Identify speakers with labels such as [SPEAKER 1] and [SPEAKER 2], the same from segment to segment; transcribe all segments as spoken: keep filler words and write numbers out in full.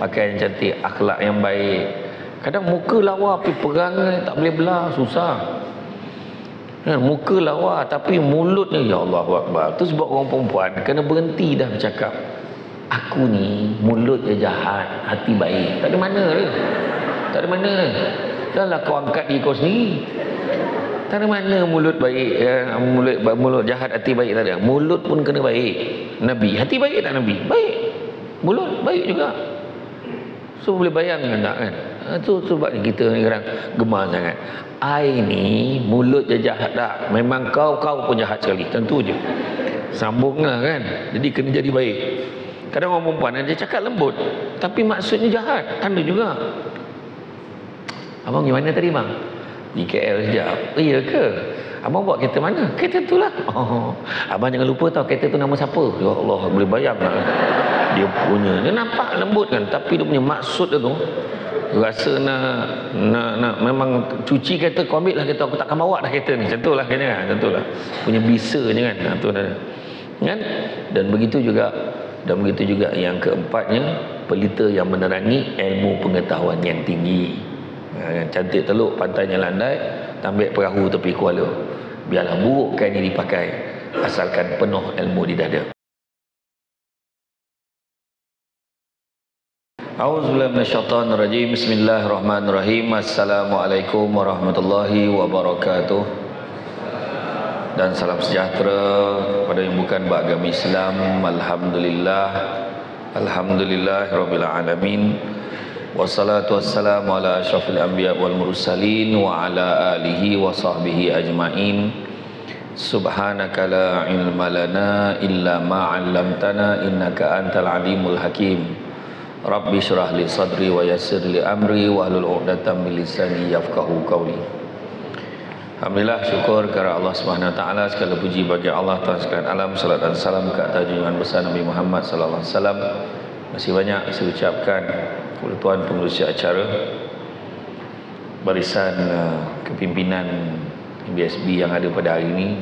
[SPEAKER 1] pakaian cantik, akhlak yang baik. Kadang muka lawa tapi perangai tak boleh belah, susah. Ha, muka lawa tapi mulutnya ya Allahu Akbar. Tu sebab orang perempuan kena berhenti dah bercakap. Aku ni mulut je jahat, hati baik. Tak ada mana dia. Tak ada mana. Janganlah kau angkat diri kau sendiri. Tak ada mana mulut baik, ya, mulut mulut jahat, hati baik tak ada. Mulut pun kena baik. Nabi, hati baik tak Nabi? Baik. Mulut baik juga. So boleh bayangkan tak kan? Itu ha, sebabnya kita ni kadang gemar sangat. I ni mulut je jahat tak. Memang kau kau pun jahat sekali. Tentu je. Sambunglah kan. Jadi kena jadi baik. Kadang orang perempuan dia cakap lembut tapi maksudnya jahat. Ada juga. Abang gimana tadi bang? Di K L sekejap. Oh, iya ke? Abang bawa kereta mana? Kereta tu lah. Oh, abang jangan lupa tahu kereta tu nama siapa. Ya Allah, boleh bayang lah. Dia punya. Dia nampak lembut kan. Tapi dia punya maksud dia tu. Rasa nak, nak, nak memang cuci kereta kau ambil lah kereta. Aku takkan bawa dah kereta ni. Macam tu lah. Macam tu lah. Punya bisa je kan. Itu dah. Kan? Dan begitu juga. Dan begitu juga yang keempatnya, pelita yang menerangi ilmu pengetahuan yang tinggi. Ha, cantik teluk, pantainya landai, tambah perahu tepi kuala. Biarlah burukkan ini dipakai, asalkan penuh ilmu di dada. A'udzubillahi minasyaitonirrajim. Bismillahirrahmanirrahim. Assalamualaikum warahmatullahi wabarakatuh. Dan salam sejahtera kepada yang bukan beragama Islam. Alhamdulillah. Alhamdulillahirabbil alamin. Wassalatu wassalamu ala asyrafil anbiya wal mursalin wa ala alihi wa sahbihi ajmain. Subhanaka la ilma lana illa ma 'allamtana innaka antal alimul hakim. Rabbi syrah li sadri wa yassir li amri wa hlul 'uqdatam min lisani yafqahu qawli. Alhamdulillah, syukur kepada Allah Subhanahu Wa Taala, segala puji bagi Allah Tuhan sekalian alam. Salat dan salam ke atas junjungan besar Nabi Muhammad sallallahu alaihi wasallam. Masih banyak saya ucapkan kepada tuan pengurusi acara, barisan uh, kepimpinan B S B yang ada pada hari ini.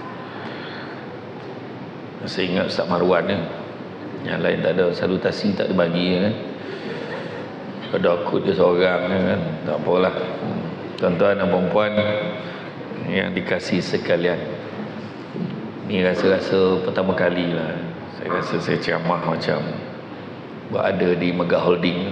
[SPEAKER 1] Saya ingat Ustaz Marwan ni. Yang lain tak ada salutasi, tak ada bagi kan. Pada aku dia seorang kan. Tak apalah. Tuan-tuan dan puan-puan yang dikasihi sekalian, ni rasa-rasa pertama kali lah saya rasa saya ceramah macam berada di Mega Holding.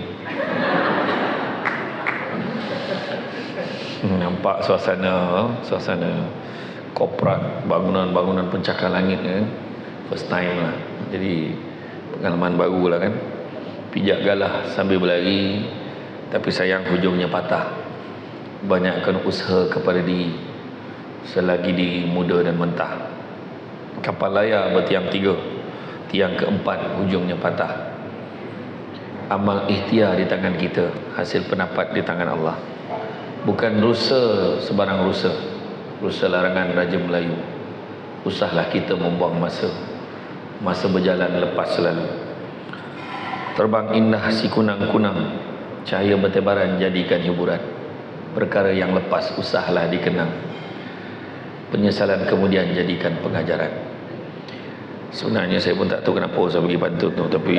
[SPEAKER 1] Nampak suasana suasana korporat, bangunan-bangunan pencakar langit kan. First time lah. Jadi pengalaman baru lah kan. Pijak galah sambil berlari, tapi sayang hujungnya patah. Banyakkan usaha kepada diri selagi diri muda dan mentah. Kapal layar bertiang tiga, tiang keempat hujungnya patah. Amal ikhtiar di tangan kita, hasil pendapat di tangan Allah. Bukan rusa sebarang rusa, rusa larangan Raja Melayu. Usahlah kita membuang masa, masa berjalan lepas selalu. Terbang indah si kunang-kunang, cahaya bertebaran jadikan hiburan. Perkara yang lepas usahlah dikenang, penyesalan kemudian jadikan pengajaran. Sebenarnya saya pun tak tahu kenapa saya bagi pantun tu, tapi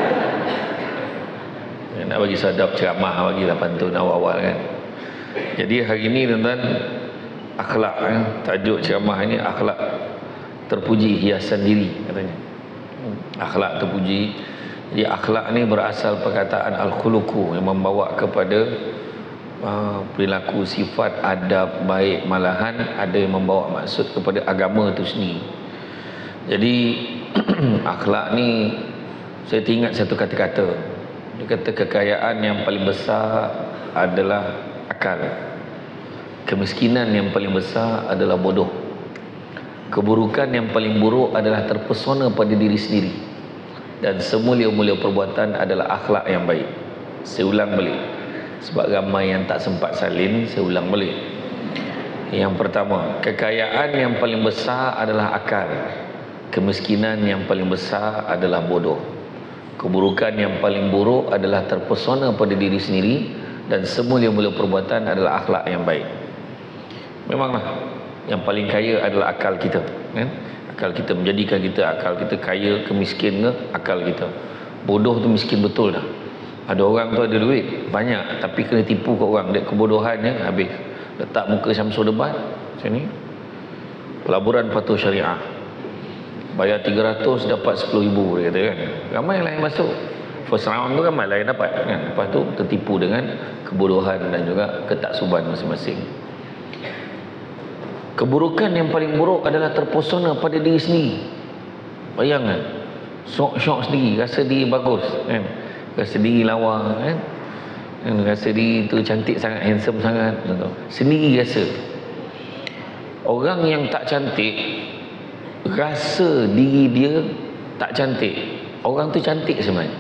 [SPEAKER 1] ya, nak bagi sadap ceramah, bagilah pantun awal-awal kan. Jadi hari ini tuan-tuan, akhlak kan? Tajuk ceramah ini akhlak terpuji hiasan diri katanya. Akhlak terpuji. Jadi akhlak ni berasal perkataan al-khuluqu yang membawa kepada Uh, perilaku, sifat, adab baik, malahan ada yang membawa maksud kepada agama itu sendiri. Jadi akhlak ni saya teringat satu kata-kata. Dia kata kekayaan yang paling besar adalah akal. Kemiskinan yang paling besar adalah bodoh. Keburukan yang paling buruk adalah terpesona pada diri sendiri. Dan semulia-mulia perbuatan adalah akhlak yang baik. Saya ulang balik, sebab ramai yang tak sempat salin, saya ulang balik. Yang pertama, kekayaan yang paling besar adalah akal. Kemiskinan yang paling besar adalah bodoh. Keburukan yang paling buruk adalah terpesona pada diri sendiri. Dan semulia-mulia perbuatan adalah akhlak yang baik. Memanglah yang paling kaya adalah akal kita kan? Akal kita menjadikan kita, akal kita kaya ke miskin ke akal kita. Bodoh tu miskin betul dah. Ada orang tu ada duit banyak tapi kena tipu kat orang, dia kebodohannya habis. Letak muka Syamsul Debat macam ni, pelaburan patuh syariah, bayar tiga ratus dapat sepuluh ribu, dia kata kan. Ramai yang lain masuk first round tu, ramai lain dapat kan. Lepas tu tertipu dengan kebodohan dan juga ketaksuban masing-masing. Keburukan yang paling buruk adalah terpesona pada diri sendiri. Bayangkan, syok-syok sendiri, rasa diri bagus kan, rasa diri lawa kan, rasa diri tu cantik sangat, handsome sangat, sendiri rasa. Orang yang tak cantik rasa diri dia tak cantik, orang tu cantik sebenarnya.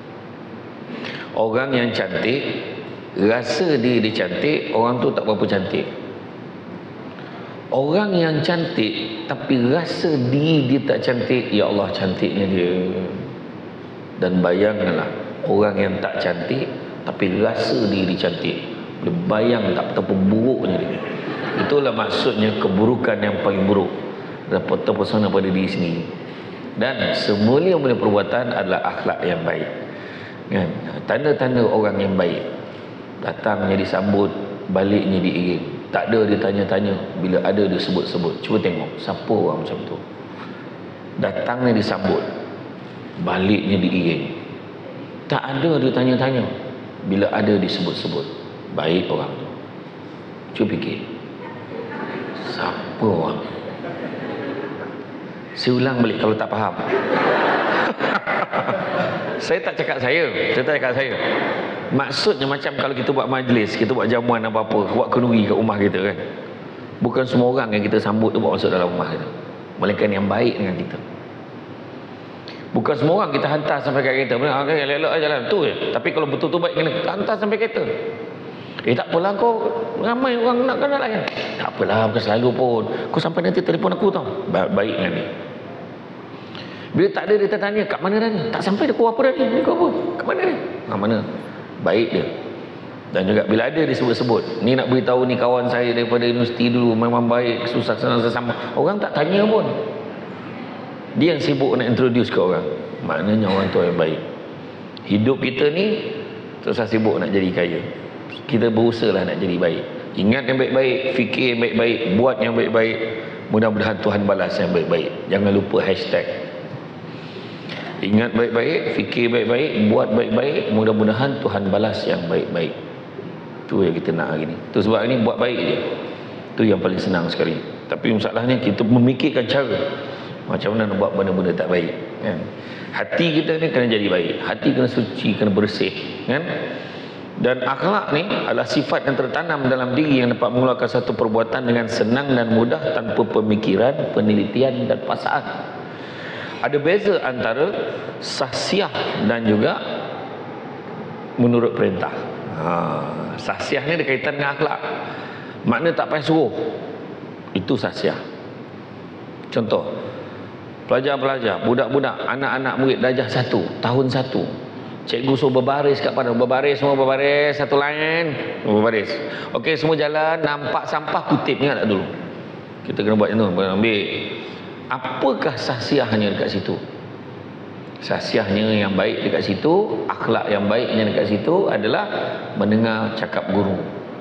[SPEAKER 1] Orang yang cantik rasa diri dia cantik, orang tu tak berapa cantik. Orang yang cantik tapi rasa diri dia tak cantik, ya Allah cantiknya dia. Dan bayangkanlah, orang yang tak cantik tapi rasa diri dia cantik, boleh bayang tak betapa buruknya dia. Itulah maksudnya keburukan yang paling buruk, dapat terpesona pada diri sendiri. Dan semulia-mulia perbuatan adalah akhlak yang baik kan? Tanda-tanda orang yang baik, datangnya disambut, baliknya diiring. Tak ada dia tanya-tanya, bila ada dia sebut-sebut. Cuba tengok siapa orang macam tu. Datangnya disambut, baliknya diiring. Tak ada dia tanya-tanya, bila ada disebut-sebut. Baik orang tu. Cuba fikir, siapa orang? Saya ulang balik kalau tak faham. Saya tak cakap saya, saya tak cakap saya. Maksudnya macam kalau kita buat majlis, kita buat jamuan apa-apa, buat kenduri kat rumah kita kan. Bukan semua orang yang kita sambut tu bawa masuk dalam rumah kita, melainkan yang baik dengan kita. Bukan semua orang kita hantar sampai kat kereta. Benar, okay, elok-elok jalan tu je. Tapi kalau betul-betul baik kena hantar sampai kereta. Eh tak apalah, kau ramai orang nak kenal lain. Tak apalah, bukan selalu pun. Kau sampai nanti telefon aku tau. Baik dengan dia. Bila tak ada dia tanya, kat mana Rani? Tak sampai dia, kau apa Rani? Ni kau apa? Kat mana dia? Ha, mana? Baik dia. Dan juga bila ada dia sebut-sebut, ni nak beritahu ni kawan saya daripada universiti dulu, memang baik, susah senang sesama. Orang tak tanya pun. Dia yang sibuk nak introduce ke orang. Maknanya orang tu yang baik. Hidup kita ni susah sibuk nak jadi kaya. Kita berusahalah nak jadi baik. Ingat yang baik-baik, fikir yang baik-baik, buat yang baik-baik. Mudah-mudahan Tuhan balas yang baik-baik. Jangan lupa hashtag. Ingat baik-baik, fikir baik-baik, buat baik-baik, mudah-mudahan Tuhan balas yang baik-baik. Itu yang kita nak hari ni. Itu sebab ini buat baik je. Itu yang paling senang sekali. Tapi masalahnya kita memikirkan cara macam mana nak buat benda-benda tak baik kan? Hati kita ni kena jadi baik, hati kena suci, kena bersih kan? Dan akhlak ni adalah sifat yang tertanam dalam diri yang dapat mengeluarkan satu perbuatan dengan senang dan mudah tanpa pemikiran, penelitian dan paksaan. Ada beza antara sahsiah dan juga menurut perintah. Ha, sahsiah ni ada kaitan dengan akhlak. Makna tak payah suruh. Itu sahsiah. Contoh, pelajar-pelajar, budak-budak, anak-anak murid darjah satu, tahun satu. Cikgu suruh berbaris kat mana? Berbaris, semua berbaris, satu line, berbaris. Okey, semua jalan, nampak sampah kutip, ingat tak dulu? Kita kena buat macam tu, ambil. Apakah sahsiahnya dekat situ? Sahsiahnya yang baik dekat situ, akhlak yang baiknya dekat situ adalah mendengar cakap guru.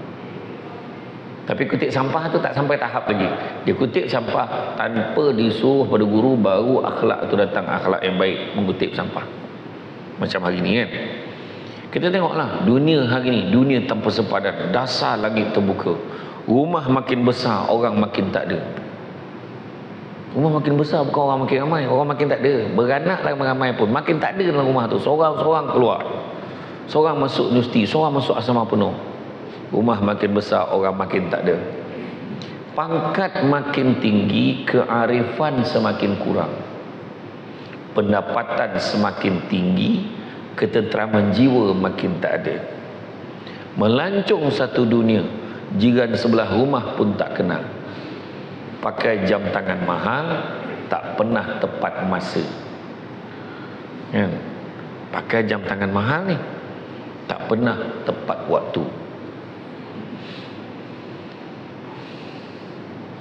[SPEAKER 1] Tapi kutip sampah tu tak sampai tahap lagi. Dia kutip sampah tanpa disuruh pada guru, baru akhlak tu datang, akhlak yang baik mengutip sampah. Macam hari ni kan. Kita tengoklah dunia hari ni, dunia tanpa sepadan, dasar langit terbuka. Rumah makin besar, orang makin tak ada. Rumah makin besar bukan orang makin ramai, orang makin tak ada. Beranak ramai-ramai pun makin tak ada dalam rumah tu. Seorang-seorang keluar. Seorang masuk universiti, seorang masuk asrama penuh. Rumah makin besar, orang makin tak ada. Pangkat makin tinggi, kearifan semakin kurang. Pendapatan semakin tinggi, ketenteraman jiwa makin tak ada. Melancong satu dunia, jiran sebelah rumah pun tak kenal. Pakai jam tangan mahal, tak pernah tepat masa. Ya. Pakai jam tangan mahal ni, tak pernah tepat waktu.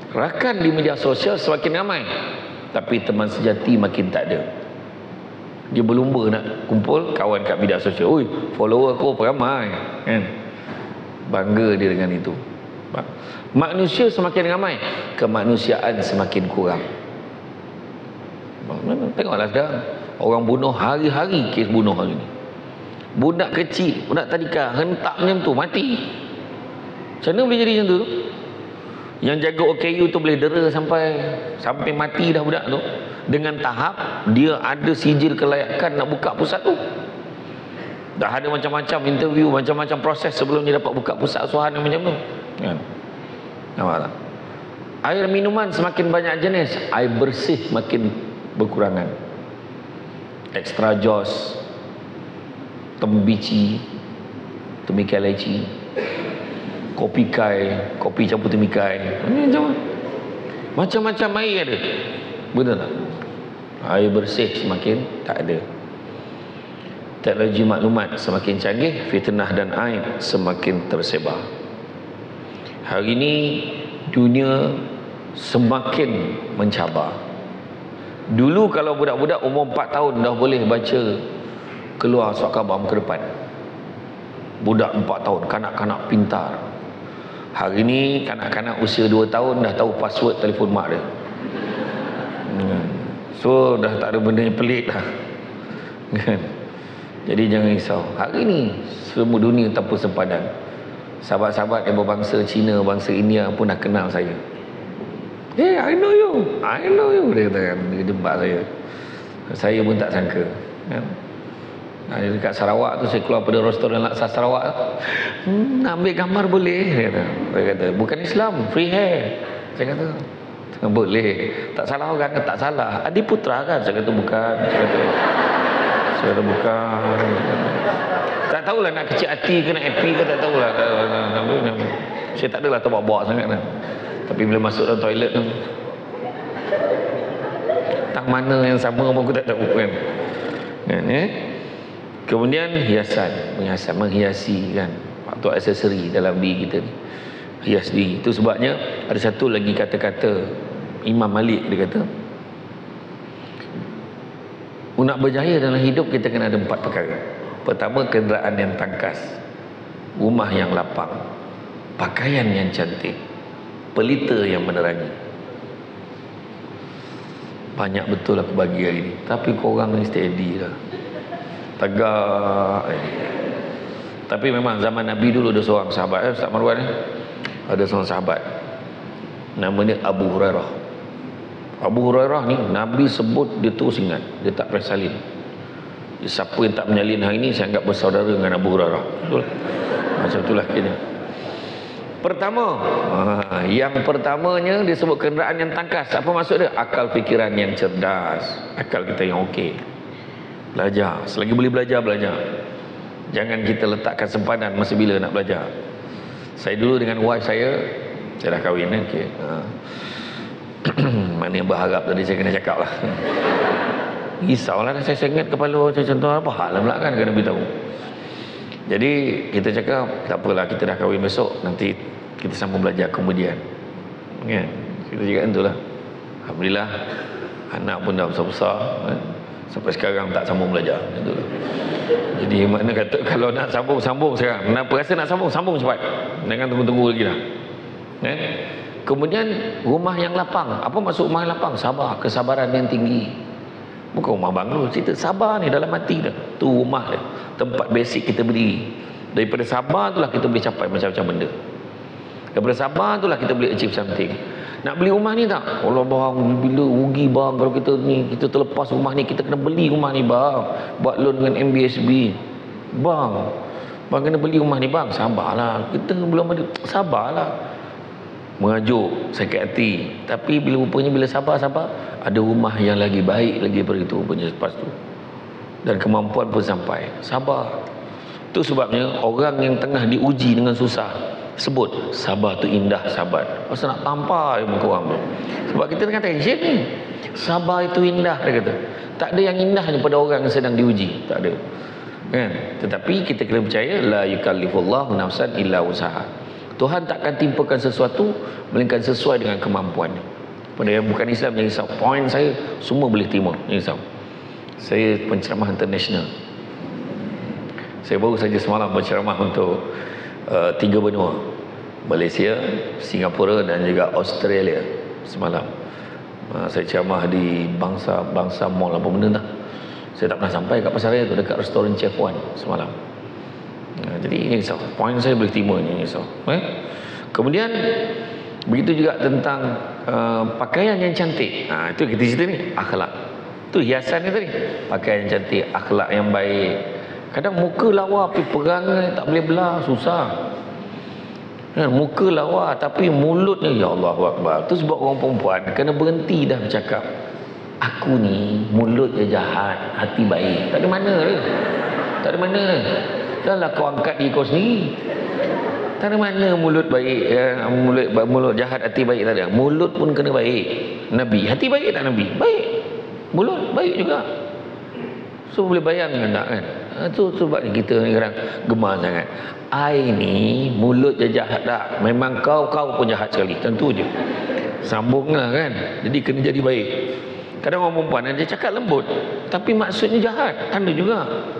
[SPEAKER 1] Rakan di media sosial semakin ramai, tapi teman sejati makin tak ada. Dia berlumba nak kumpul kawan kat media sosial. Oi, follower aku ramai, kan? Bangga dia dengan itu. Manusia semakin ramai, kemanusiaan semakin kurang. Tengoklah sekarang, orang bunuh hari-hari, kes bunuh hari ni. Budak kecil, budak tadika hentak macam tu, mati. Macam mana boleh jadi macam tu? Yang jaga O K U tu boleh dera sampai sampai mati dah budak tu, dengan tahap dia ada sijil kelayakan nak buka pusat tu. Dah ada macam-macam interview, macam-macam proses sebelum dia dapat buka pusat asuhan macam tu, kan? Nampak tak? Air minuman semakin banyak jenis, air bersih makin berkurangan. Extra Joss, tembici, temikai leci, kopi kai, kopi campur temikai, macam macam-macam air ada. Betul tak? Air bersih semakin tak ada. Teknologi maklumat semakin canggih, fitnah dan aib semakin tersebar. Hari ini dunia semakin mencabar. Dulu kalau budak-budak umur empat tahun dah boleh baca keluar surat khabar muka depan. Budak empat tahun, kanak-kanak pintar. Hari ini kanak-kanak usia dua tahun dah tahu password telefon mak dia. So dah tak ada benda yang pelik dah. Jadi jangan risau. Hari ini semua dunia tanpa sempadan. Sahabat-sahabat yang berbangsa Cina, bangsa India pun dah kenal saya. Hey, I know you, I know you, dia kata kan, dia jumpa saya. Saya pun tak sangka, kan? Nah, dekat Sarawak tu saya keluar pada restoran laksa Sarawak. Hmm, nak ambil gambar boleh? Dia kata. Saya kata, bukan Islam, free hair. Saya kata, boleh. Tak salah orang ke? Tak salah. Adi Putra kan? Saya kata bukan. Saya kata, saya kata bukan. Tak tahulah nak kecil hati ke nak happy ke, tak tahulah. Saya tak adalah terbawa-bawa sangat lah. Tapi bila masuk dalam toilet tu, tak mana yang sama pun aku tak tahu, kan? Kan, eh? Kemudian hiasan, menghiasan, menghiasi, kan, waktu aksesori dalam diri kita ni, hias diri. Itu sebabnya ada satu lagi kata-kata Imam Malik, dia kata, nak berjaya dalam hidup kita kena ada empat perkara. Pertama, kenderaan yang tangkas, rumah yang lapang, pakaian yang cantik, pelita yang menerangi. Banyak betul aku bagi hari ni, tapi korang ni steady lah, tegak. eh. Tapi memang zaman Nabi dulu ada seorang sahabat, eh, Ustaz Marwan, eh? Ada seorang sahabat namanya Abu Hurairah. Abu Hurairah ni Nabi sebut dia terus ingat, dia tak pernah salin. Siapa yang tak menyalin hari ni saya anggap bersaudara dengan Abu Hurairah. Betul? Macam itulah kira. Pertama, ha, yang pertamanya disebut kenderaan yang tangkas. Apa maksud dia? Akal fikiran yang cerdas, akal kita yang okey. Belajar, selagi boleh belajar, belajar. Jangan kita letakkan sempadan masa bila nak belajar. Saya dulu dengan wife saya, saya dah kahwin, okey. Ha. Mana yang berharap tadi saya kena cakap lah. Risaulah saya ingat kepala macam tu, apa hal lah pula kan, kena beritahu. Jadi kita cakap tak apalah, kita dah kahwin besok, nanti kita sambung belajar kemudian, kan? Kita cakap itulah. Alhamdulillah anak pun dah besar-besar, kan? Sampai sekarang tak sambung belajar, itulah. Jadi makna kata kalau nak sambung, sambung sekarang. Nak rasa nak sambung, sambung cepat, jangan tunggu-tunggu lagi dah, kan? Kemudian rumah yang lapang. Apa maksud rumah yang lapang? Sabar, kesabaran yang tinggi. Bukan rumah banglo, cerita sabar ni dalam hati dah. Tu rumah dia, tempat basic kita berdiri. Daripada sabar itulah kita boleh capai macam-macam benda. Daripada sabar itulah kita boleh achieve something. Nak beli rumah ni tak? Allah bang, bila rugi bang kalau kita ni, kita terlepas rumah ni, kita kena beli rumah ni bang. Buat loan dengan M B S B. Bang, bang kena beli rumah ni bang. Sabarlah, kita belum ada, sabarlah. Mengajuk, sakit hati. Tapi bila rupanya bila sabar-sabar, ada rumah yang lagi baik lagi daripada itu rupanya lepas tu. Dan kemampuan pun sampai. Sabar. Itu sebabnya orang yang tengah diuji dengan susah sebut sabar tu indah, sabar. Pasal nak tampar muka orang tu. Sebab kita tengah tension ni. Sabar itu indah, dia kata. Tak ada yang indah pada orang yang sedang diuji. Tak ada. Kan? Tetapi kita kena percaya la yukallifullahu nafsan illa usaha. Tuhan takkan timpakan sesuatu melainkan sesuai dengan kemampuannya. Pada yang bukan Islam, jangan risau. Poin saya semua boleh terima, jangan risau. Saya penceramah international. Saya baru saja semalam berceramah untuk uh, tiga benua, Malaysia, Singapura dan juga Australia semalam. Uh, saya ceramah di bangsa-bangsa mall apa benda dah. Saya tak pernah sampai kat pasaraya tu, dekat restoran Chef Wan semalam. Uh, jadi ini risau. Poin saya boleh terima ini risau. Eh? Kemudian begitu juga tentang uh, pakaian yang cantik. Ha, itu kita cerita ni, akhlak. Tu hiasan ni tadi. Pakaian yang cantik, akhlak yang baik. Kadang muka lawa tapi perangai tak boleh belah, susah. Kan, muka lawa tapi mulutnya, ya Allah Akbar. Tu sebab orang perempuan kena berhenti dah bercakap, aku ni mulutnya jahat, hati baik. Tak ada mana dia. Tak ada mana dia. Janganlah kau angkat diri kau sendiri. Tak ada mana mulut baik, ya, mulut mulut jahat, hati baik tak ada. Mulut pun kena baik. Nabi, hati baik tak Nabi? Baik. Mulut baik juga. So boleh bayangkan tak kan? Itu sebab kita ni kadang gemar sangat. I ni mulut je jahat tak? Memang kau kau pun jahat sekali. Tentu je. Sambunglah kan. Jadi kena jadi baik. Kadang orang perempuan dia cakap lembut, tapi maksudnya jahat. Ada juga.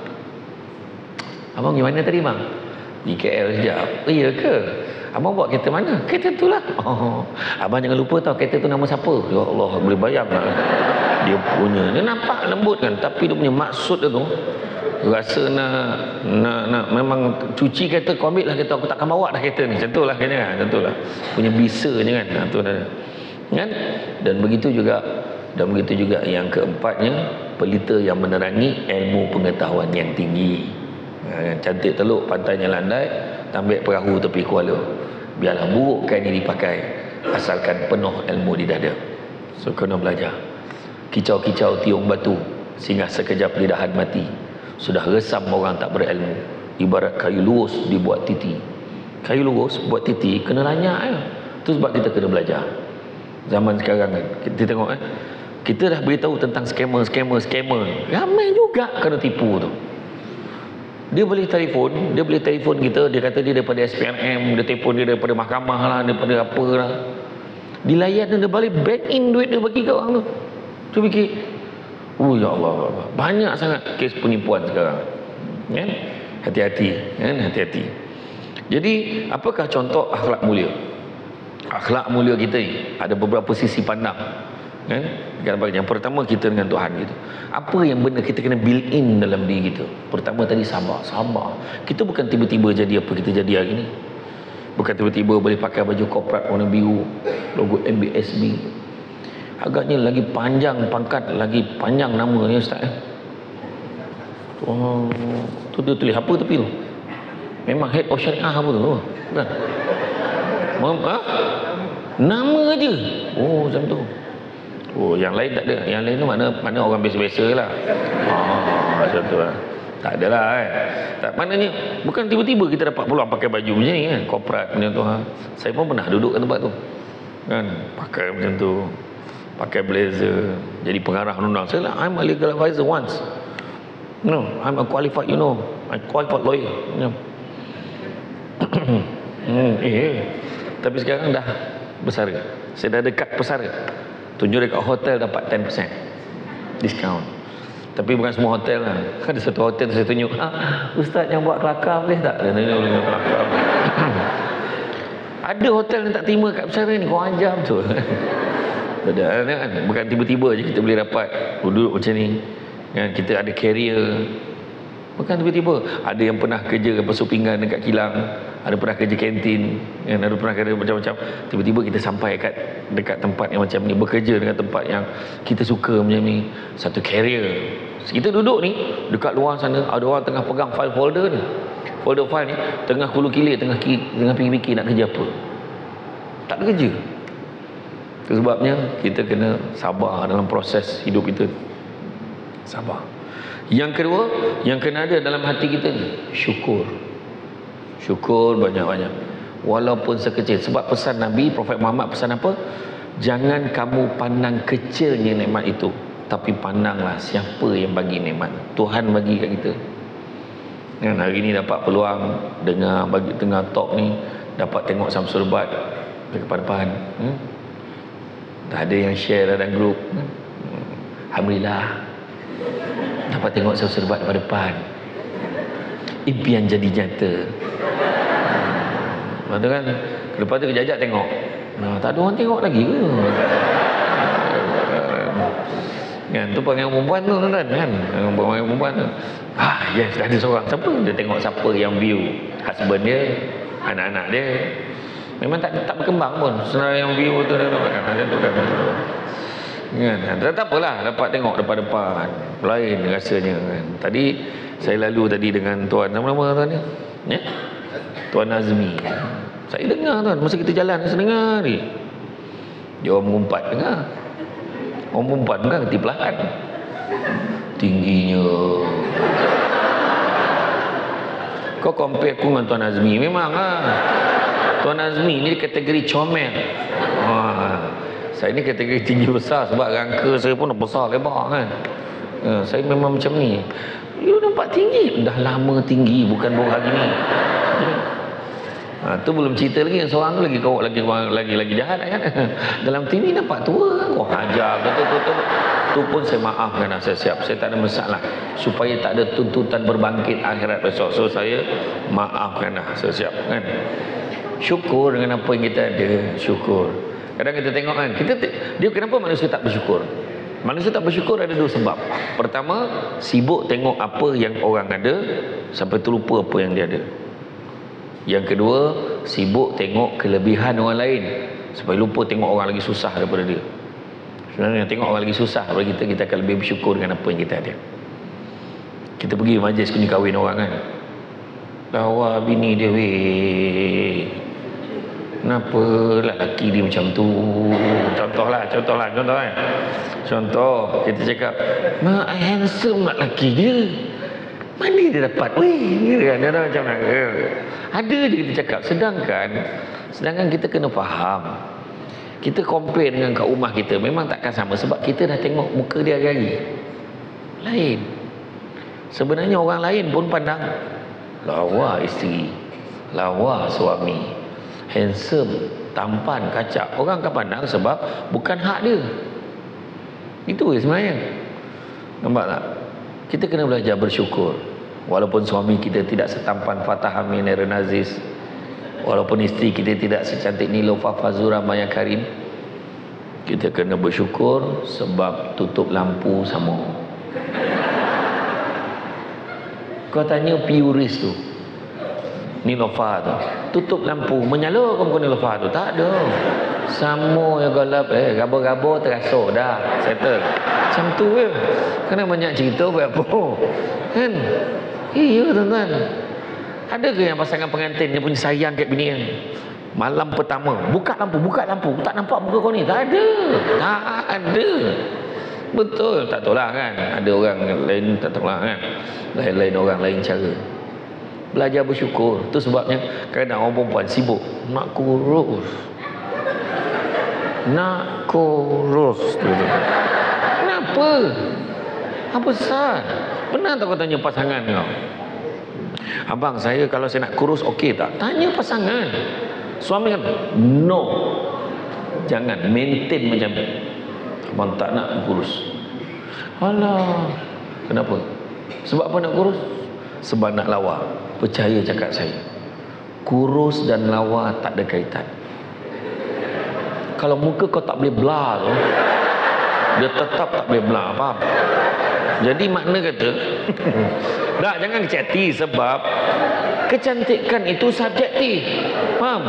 [SPEAKER 1] Abang gimana tadi bang? Di K L sekejap. Oh, iya ke? Abang bawa kereta mana? Kereta tu lah. Oh, abang jangan lupa tau kereta tu nama siapa. Ya Allah, boleh bayang tak? Dia punya, dia nampak lembut kan, tapi dia punya maksud dia tu rasa nak nak, nak memang cuci kereta, kau ambil lah kereta, aku takkan bawa dah kereta ni. Macam tu lah kena kan? Macam tu lah. Punya bisa je kan? Nah, tu dah. Kan? Dan begitu juga dan begitu juga yang keempatnya, pelita yang menerangi ilmu pengetahuan yang tinggi. Ha, cantik teluk, pantainya landai, tambik perahu tepi kuala. Biarlah buruk kain ini dipakai, asalkan penuh ilmu di dada. So kena belajar. Kicau-kicau tiung batu, sehingga sekejap lidahan mati. Sudah resam orang tak berilmu. Ibarat kayu lurus dibuat titi. Kayu lurus buat titi kena lanyak ya. Itu sebab kita kena belajar. Zaman sekarang kan, kita tengok eh, kita dah beritahu tentang scammer, scammer, scammer. Ramai juga kena tipu tu. Dia boleh telefon, dia boleh telefon kita, dia kata dia daripada S P M M, dia telefon dia daripada mahkamah lah, daripada apa lah. Dilayan dia balik back in duit dia bagi kat orang tu. Tu fikir, oh ya Allah, banyak sangat kes penipuan sekarang. Kan? Hati-hati, kan? Hati-hati. Jadi, apakah contoh akhlak mulia? Akhlak mulia kita ni ada beberapa sisi pandang. Kan? Yang pertama, kita dengan Tuhan kita. Apa yang benda kita kena build in dalam diri kita? Pertama tadi sabar, sabar. Kita bukan tiba-tiba jadi apa kita jadi hari ni. Bukan tiba-tiba boleh pakai baju korporat warna biru, logo M B S B. Agaknya lagi panjang pangkat, lagi panjang namanya Ustaz. Oh, tu dia tulis apa tepi tu? Memang head of syariah apa tu? Bukan? Ha? Nama je. Oh, macam tu. Oh, yang lain tak ada. Yang lain tu mana mana orang biasa-biasa lah. Ah, macam tu lah. Tak adalah kan. Tak, maknanya bukan tiba-tiba kita dapat peluang pakai baju macam ni kan, korporat macam tu. Ha. Saya pun pernah duduk kat tempat tu. Kan, pakai macam tu. Pakai blazer, jadi pengarah undang-undang. Saya lah, I'm a legal advisor once. No, I'm a qualified, you know, I'm qualified lawyer. You know. hmm, eh, tapi sekarang dah bersara. Saya dah dekat bersara. Tunjuk dekat hotel dapat ten percent discount. Tapi bukan semua hotel lah. Ada satu hotel saya tunjuk, ah, Ustaz yang buat kelakar boleh tak? Dia tanya boleh buat kelakar. Ada hotel yang tak terima kat bersara ni, kau ajar betul. Ada kan? Bukan tiba-tiba je kita boleh dapat duduk macam ni kan? Kita ada carrier. Bukan tiba-tiba. Ada yang pernah kerja basuh pinggan dekat kilang, ada pernah kerja kantin kan? Ada pernah kerja macam-macam. Tiba-tiba kita sampai kat dekat tempat yang macam ni, bekerja dengan tempat yang kita suka macam ni. Satu carrier. Kita duduk ni dekat luar sana, ada orang tengah pegang file folder ni, folder file ni, tengah kulu kilir, tengah tengah fikir-fikir nak kerja apa. Tak ada kerja. Itu sebabnya kita kena sabar dalam proses hidup kita. Sabar. Yang kedua, yang kena ada dalam hati kita ni, syukur. Syukur banyak-banyak. Walaupun sekecil. Sebab pesan Nabi, Prophet Muhammad pesan apa? Jangan kamu pandang kecilnya nikmat itu, tapi pandanglah siapa yang bagi nikmat. Tuhan bagi kat kita. Dan hari ni dapat peluang dengar bagi tengah talk ni, dapat tengok Samsul Bad depan-depan. Hmm? Tak ada yang share dalam grup. Alhamdulillah. dapat tengok serbat depan depan. Impian jadi nyata. Lepas tu kan, lepas tu kejap-kejap tengok. Nah, tak ada orang tengok lagi ke? Kan, tu panggil perempuan tu kan, kan? Panggil perempuan tu. Ah, yes, dah ada seorang. Siapa? Dia tengok siapa yang view. Husband dia, anak-anak dia. Memang tak tak berkembang pun. Sebenarnya yang view tu dia kan, ada tu kan. Kan, tak apalah, dapat tengok depan-depan. Lain rasanya kan. Tadi saya lalu tadi dengan tuan, nama-nama tuan ni? Ya? Tuan Azmi. Saya dengar tuan, masa kita jalan saya dengar ni. Dia orang mengumpat dengar. Orang mengumpat dengar kerti perlahan. Tingginya. Kau compare aku dengan Tuan Azmi, memang lah. Tuan Azmi ni kategori comel. Ha. Saya ni kategori tinggi besar sebab rangka saya pun besar lebar kan. Ha, saya memang macam ni. You nampak tinggi, dah lama tinggi, bukan baru hari ni. Ha, tu belum cerita lagi yang seorang tu lagi kau lagi lagi lagi jahat kan. Dalam T V nampak tua, kau hajar betul-betul. Tu pun saya maafkan, saya siap, saya tak ada masalah supaya tak ada tuntutan berbangkit akhirat besok. So saya maafkan lah, saya siap kan. Syukur dengan apa yang kita ada, syukur. Kadang kita tengok kan, kita dia kenapa manusia tak bersyukur? Manusia tak bersyukur ada dua sebab. Pertama, sibuk tengok apa yang orang ada sampai terlupa apa yang dia ada. Yang kedua, sibuk tengok kelebihan orang lain sampai lupa tengok orang lagi susah daripada dia. Sebenarnya tengok orang lagi susah daripada kita, kita akan lebih bersyukur dengan apa yang kita ada. Kita pergi majlis kuni kahwin orang kan, lawa bini dia weh, kenapa lah lelaki dia macam tu. Contohlah, contohlah, contoh kan. Contoh, kita cakap, mak handsome nak lelaki dia. Mana dia dapat? Weh, kan? Dia dah macam mana? Ada je kita cakap. Sedangkan, sedangkan kita kena faham. Kita compare dengan kat rumah kita, memang takkan sama. Sebab kita dah tengok muka dia hari-hari. Lain. Sebenarnya orang lain pun pandang, lawa isteri, lawa suami, handsome, tampan, kacak. Orang akan pandang sebab bukan hak dia. Itu je sebenarnya. Nampak tak? Kita kena belajar bersyukur. Walaupun suami kita tidak setampan Fatah Amin Aziz, walaupun isteri kita tidak secantik Niloufar Fazura Maya Karim, kita kena bersyukur sebab tutup lampu sama. Kau tanya Piuris tu, Niloufar tu, tutup lampu, menyala ke bukan Niloufar tu? Tak ada. Sama yang galap, eh, gabo-gabo terasa dah, settle. Macam tu ke? Kena banyak cerita apa? Kan? Iya tuan-tuan. Ada ke yang pasangan pengantin yang punya sayang kat bini kan? Malam pertama, buka lampu, buka lampu. Tak nampak muka kau ni? Tak ada. Tak ada. Betul. Tak tahu lah kan. Ada orang lain tak tahu lah kan. Lain-lain orang lain cara. Belajar bersyukur. Itu sebabnya kadang orang perempuan sibuk nak kurus. Nak kurus. Kenapa? Apa besar? Pernah tak kau tanya pasangan kau? Abang, saya kalau saya nak kurus okey tak? Tanya pasangan. Suami kan, no, jangan, maintain macam tu. Abang tak nak kurus. Alah, kenapa? Sebab apa nak kurus? Sebab nak lawa. Percaya cakap saya, kurus dan lawa tak ada kaitan. Kalau muka kau tak boleh blur tu, dia tetap tak boleh blur, faham? Jadi makna kata tak, jangan kecil hati sebab kecantikan itu subjektif, faham?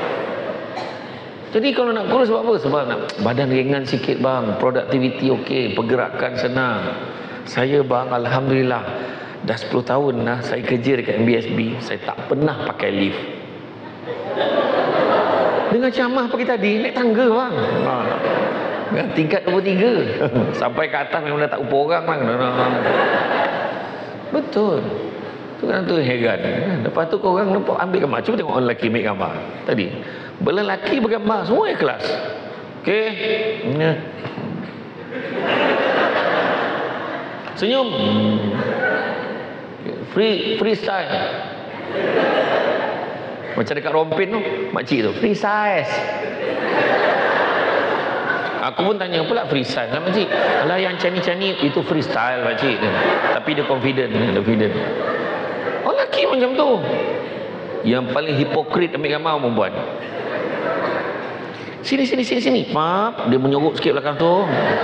[SPEAKER 1] Jadi kalau nak kurus sebab apa? Sebab nak badan ringan sikit bang, produktiviti okey, pergerakan senang. Saya bang, alhamdulillah dah sepuluh tahun lah saya kerja dekat M B S B, saya tak pernah pakai lift. Dengan camah pagi tadi naik tangga bang, ha. Tingkat dua puluh tiga sampai ke atas memang dah tak upa orang bang. Betul. Tu kan tu heran. Lepas tu korang nampak ambil gambar. Cuba tengok orang lelaki ambil gambar tadi. Berlelaki bergambar semua ikhlas. Okey. Ya. Senyum. Free freestyle. Macam dekat Rompin tu, makcik tu, free size. Aku pun tanya pula freestyle lah makcik. Alah yang cani-cani itu freestyle makcik. Tapi dia confident, confident. Oh lelaki macam tu. Yang paling hipokrit ambil gambar perempuan. Sini sini sini sini. Pap, dia menyorok sikit belakang tu.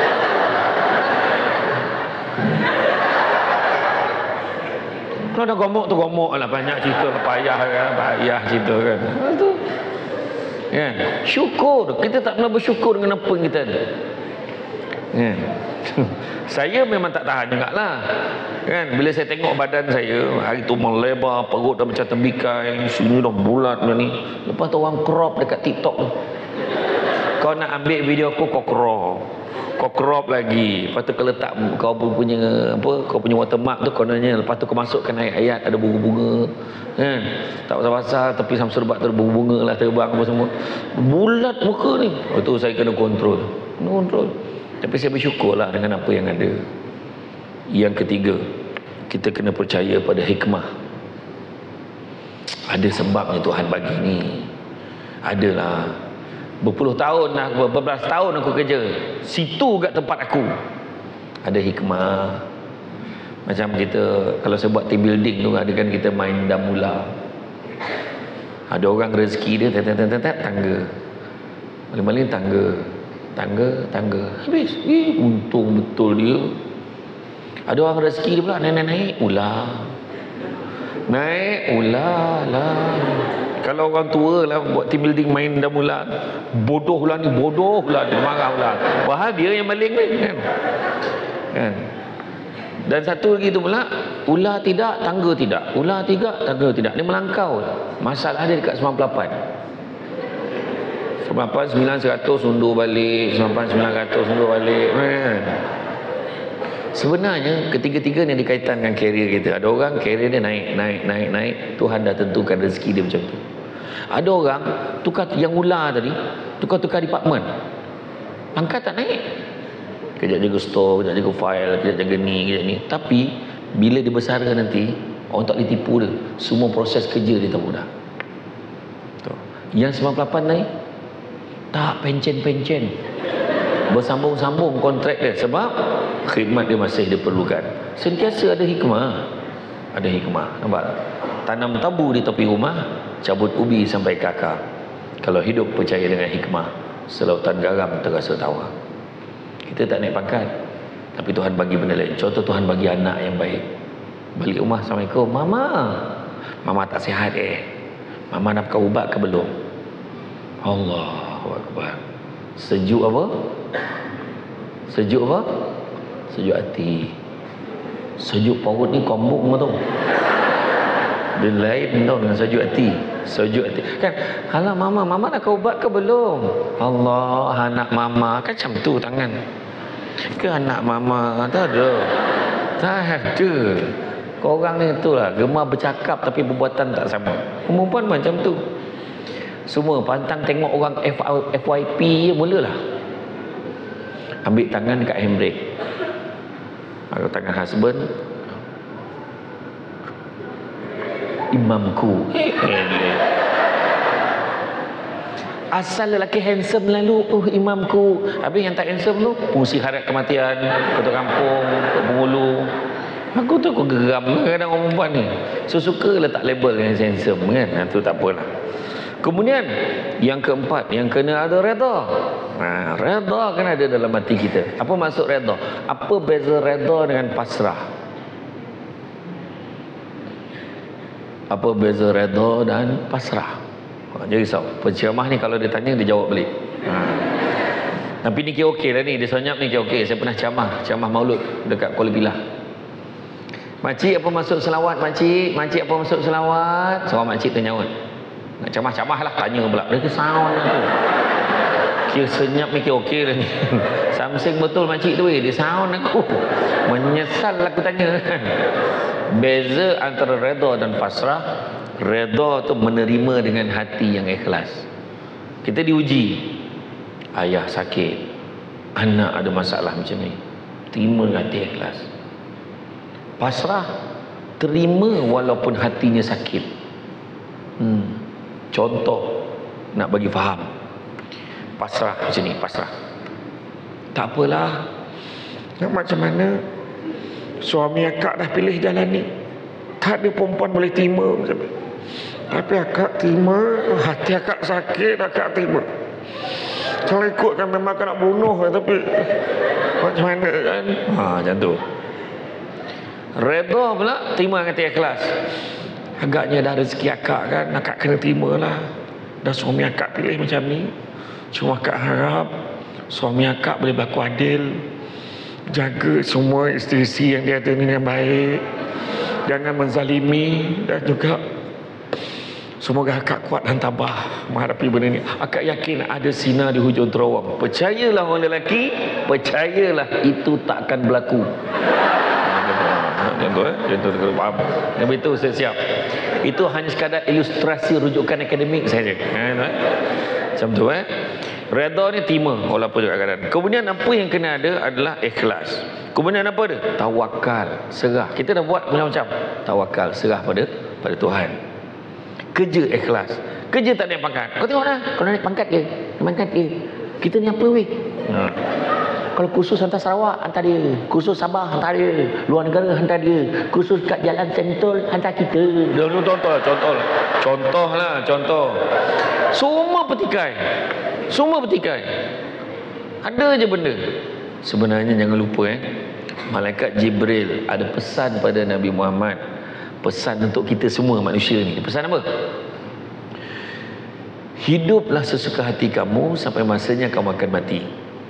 [SPEAKER 1] Kalau dah gomok tu gomok lah, banyak cerita payah kan, payah cerita kan. Tu. Kan? Syukur, kita tak pernah bersyukur dengan apa yang kita ada. Kan? Saya memang tak tahan jugalah. Kan? Bila saya tengok badan saya, hari tu melebar, perut dah macam tembikai, sini dah bulat dah ni. Lepas tu orang crop dekat TikTok tu. Kau nak ambil video aku, kau crop. Kau crop lagi. Lepas tu kau letak kau punya apa, kau punya watermark tu kononnya. Lepas tu kau masukkan ayat-ayat ada bunga-bunga. Kan? Tak pasal-pasal tapi samsurbat tu ada bunga-bunga lah terbang apa semua. Bulat muka ni. Lepas tu saya kena kontrol. Kena kontrol. Tapi saya bersyukurlah dengan apa yang ada. Yang ketiga, kita kena percaya pada hikmah. Ada sebabnya Tuhan bagi ni. Adalah. Berpuluh tahun, berbelas tahun aku kerja. Situ kat tempat aku ada hikmah. Macam kita, kalau saya buat team building tu, ada kan kita main damula. Ada orang rezeki dia, tet-tet-tet tangga. Maling-maling tangga. Tangga, tangga. Habis. Eh, untung betul dia. Ada orang rezeki dia pula, naik-naik, ular. Naik, ular lah. Kalau orang tua lah buat team building main dah mula, bodoh lah ni, bodoh lah, dia marah lah. Wah, dia yang maling ni kan. Kan? Dan satu lagi tu pula, ular tidak, tangga tidak. Ular tidak, tangga tidak. Dia melangkau. Masalah dia dekat sembilan puluh lapan. sembilan puluh lapan, sembilan, seratus undur balik, sembilan puluh lapan, sembilan ratus undur balik. Kan? Sebenarnya ketiga-tiga ni dikaitan dengan karier kita. Ada orang karier dia naik, naik, naik, naik. Tuhan dah tentukan rezeki dia macam tu. Ada orang tukar yang ular tadi, tukar-tukar department. Pangkat tak naik. Kejap jaga store, kejap jaga file, kejap jaga ni, kejap ni. Tapi bila dia besar nanti, orang tak boleh tipu dia. Semua proses kerja dia tak mudah. Yang sembilan puluh lapan naik, tak pencen-pencen. Bersambung-sambung kontrak dia. Sebab khidmat dia masih diperlukan. Sentiasa ada hikmah. Ada hikmah. Nampak? Tanam tabu di tepi rumah, cabut ubi sampai ke akar. Kalau hidup percaya dengan hikmah, selautan garam terasa tawar. Kita tak naik pangkat, tapi Tuhan bagi benda lain. Contoh, Tuhan bagi anak yang baik. Balik rumah, Assalamualaikum. Mama, Mama tak sihat eh. Mama nak pakai ubat ke belum? Allahu Akbar. Sejuk apa? Sejuk apa? Sejuk hati. Sejuk perut ni kombuk tu. Dia lain tau dengan sejuk hati. Sejuk hati. Kan, halah mama, mama nak ubat ke belum? Allah, anak mama kan macam tu tangan. Ke anak mama tak ada. Tak ada. Korang ni itulah, gemar bercakap tapi perbuatan tak sama. Perempuan macam tu. Semua pantang tengok orang F Y P je mulalah. Ambil tangan dekat handbrake. Kalau tangan husband, imamku. Eh, eh. Asal lelaki handsome lalu, oh imamku. Habis yang tak handsome tu, fungsi harap kematian, ketua kampung, ketua Bengulu. Aku tu aku geram kadang orang perempuan ni. So suka letak label yang handsome kan. Itu tak apalah. Kemudian yang keempat, yang kena ada redha. Ha, redha kan ada dalam hati kita. Apa maksud redha? Apa beza redha dengan pasrah? Apa beza redha dan pasrah? Ha, jadi risau. Penceramah ni kalau dia tanya, dia jawab balik. Ha. Tapi ni kira okey lah ni. Dia senyap ni kira okey. Saya pernah ceramah. Ceramah maulud dekat Kuala Pilah. Makcik apa maksud selawat makcik? Makcik apa maksud selawat? Seorang makcik ternyawat. Nak camah-camah lah, tanya pula. Dia ke sound tu. Kira senyap ni kira okey lah ni. Samsing betul makcik tu eh. Dia sound aku. Menyesal aku tanya. Beza antara redha dan pasrah. Redha tu menerima dengan hati yang ikhlas. Kita diuji. Ayah sakit. Anak ada masalah macam ni. Terima dengan hati ikhlas. Pasrah. Terima walaupun hatinya sakit. Hmm. Contoh nak bagi faham. Pasrah macam ni, pasrah.
[SPEAKER 2] tak apalah. Nak macam mana? Suami akak dah pilih jalan ni. Tak ada perempuan boleh terima macam ni. Tapi akak terima, hati akak sakit, akak terima. Kalau ikutkan memang akak nak bunuh, tapi macam mana kan?
[SPEAKER 1] Ha, macam tu. Redha pula terima kata ikhlas.
[SPEAKER 2] Agaknya dah rezeki akak kan, akak kena terima lah. Dah suami akak pilih macam ni. Cuma akak harap suami akak boleh berlaku adil, jaga semua isteri-isteri yang dia ada ni dengan baik, jangan menzalimi, dan juga semoga akak kuat dan tabah menghadapi benda ni. Akak yakin ada sinar di hujung terowong.
[SPEAKER 1] Percayalah orang lelaki, percayalah itu tak akan berlaku. Macam tu eh, macam tu kalau faham. Yang itu saya siap. Itu hanya sekadar ilustrasi rujukan akademik saja. Macam tu eh. Redha ni terima walaupun juga keadaan. Kemudian apa yang kena ada adalah ikhlas. Kemudian apa dia? Tawakal, serah. Kita dah buat macam-macam. Tawakal, serah pada pada Tuhan. Kerja ikhlas. Kerja tak naik pangkat. Kau tengok dah, kalau naik pangkat ke? Naik pangkat ke? Kita ni apa weh? Ha. Kalau kursus hantar Sarawak, hantar dia. Kursus Sabah, hantar dia. Luar negara, hantar dia. Kursus kat Jalan Sentul, hantar kita.
[SPEAKER 2] Contoh, contoh, contoh. Contoh lah, contoh.
[SPEAKER 1] Semua petikai. Semua petikai. Ada je benda. Sebenarnya jangan lupa eh, Malaikat Jibril ada pesan pada Nabi Muhammad. Pesan untuk kita semua manusia ni. Pesan apa? Hiduplah sesuka hati kamu sampai masanya kamu akan mati.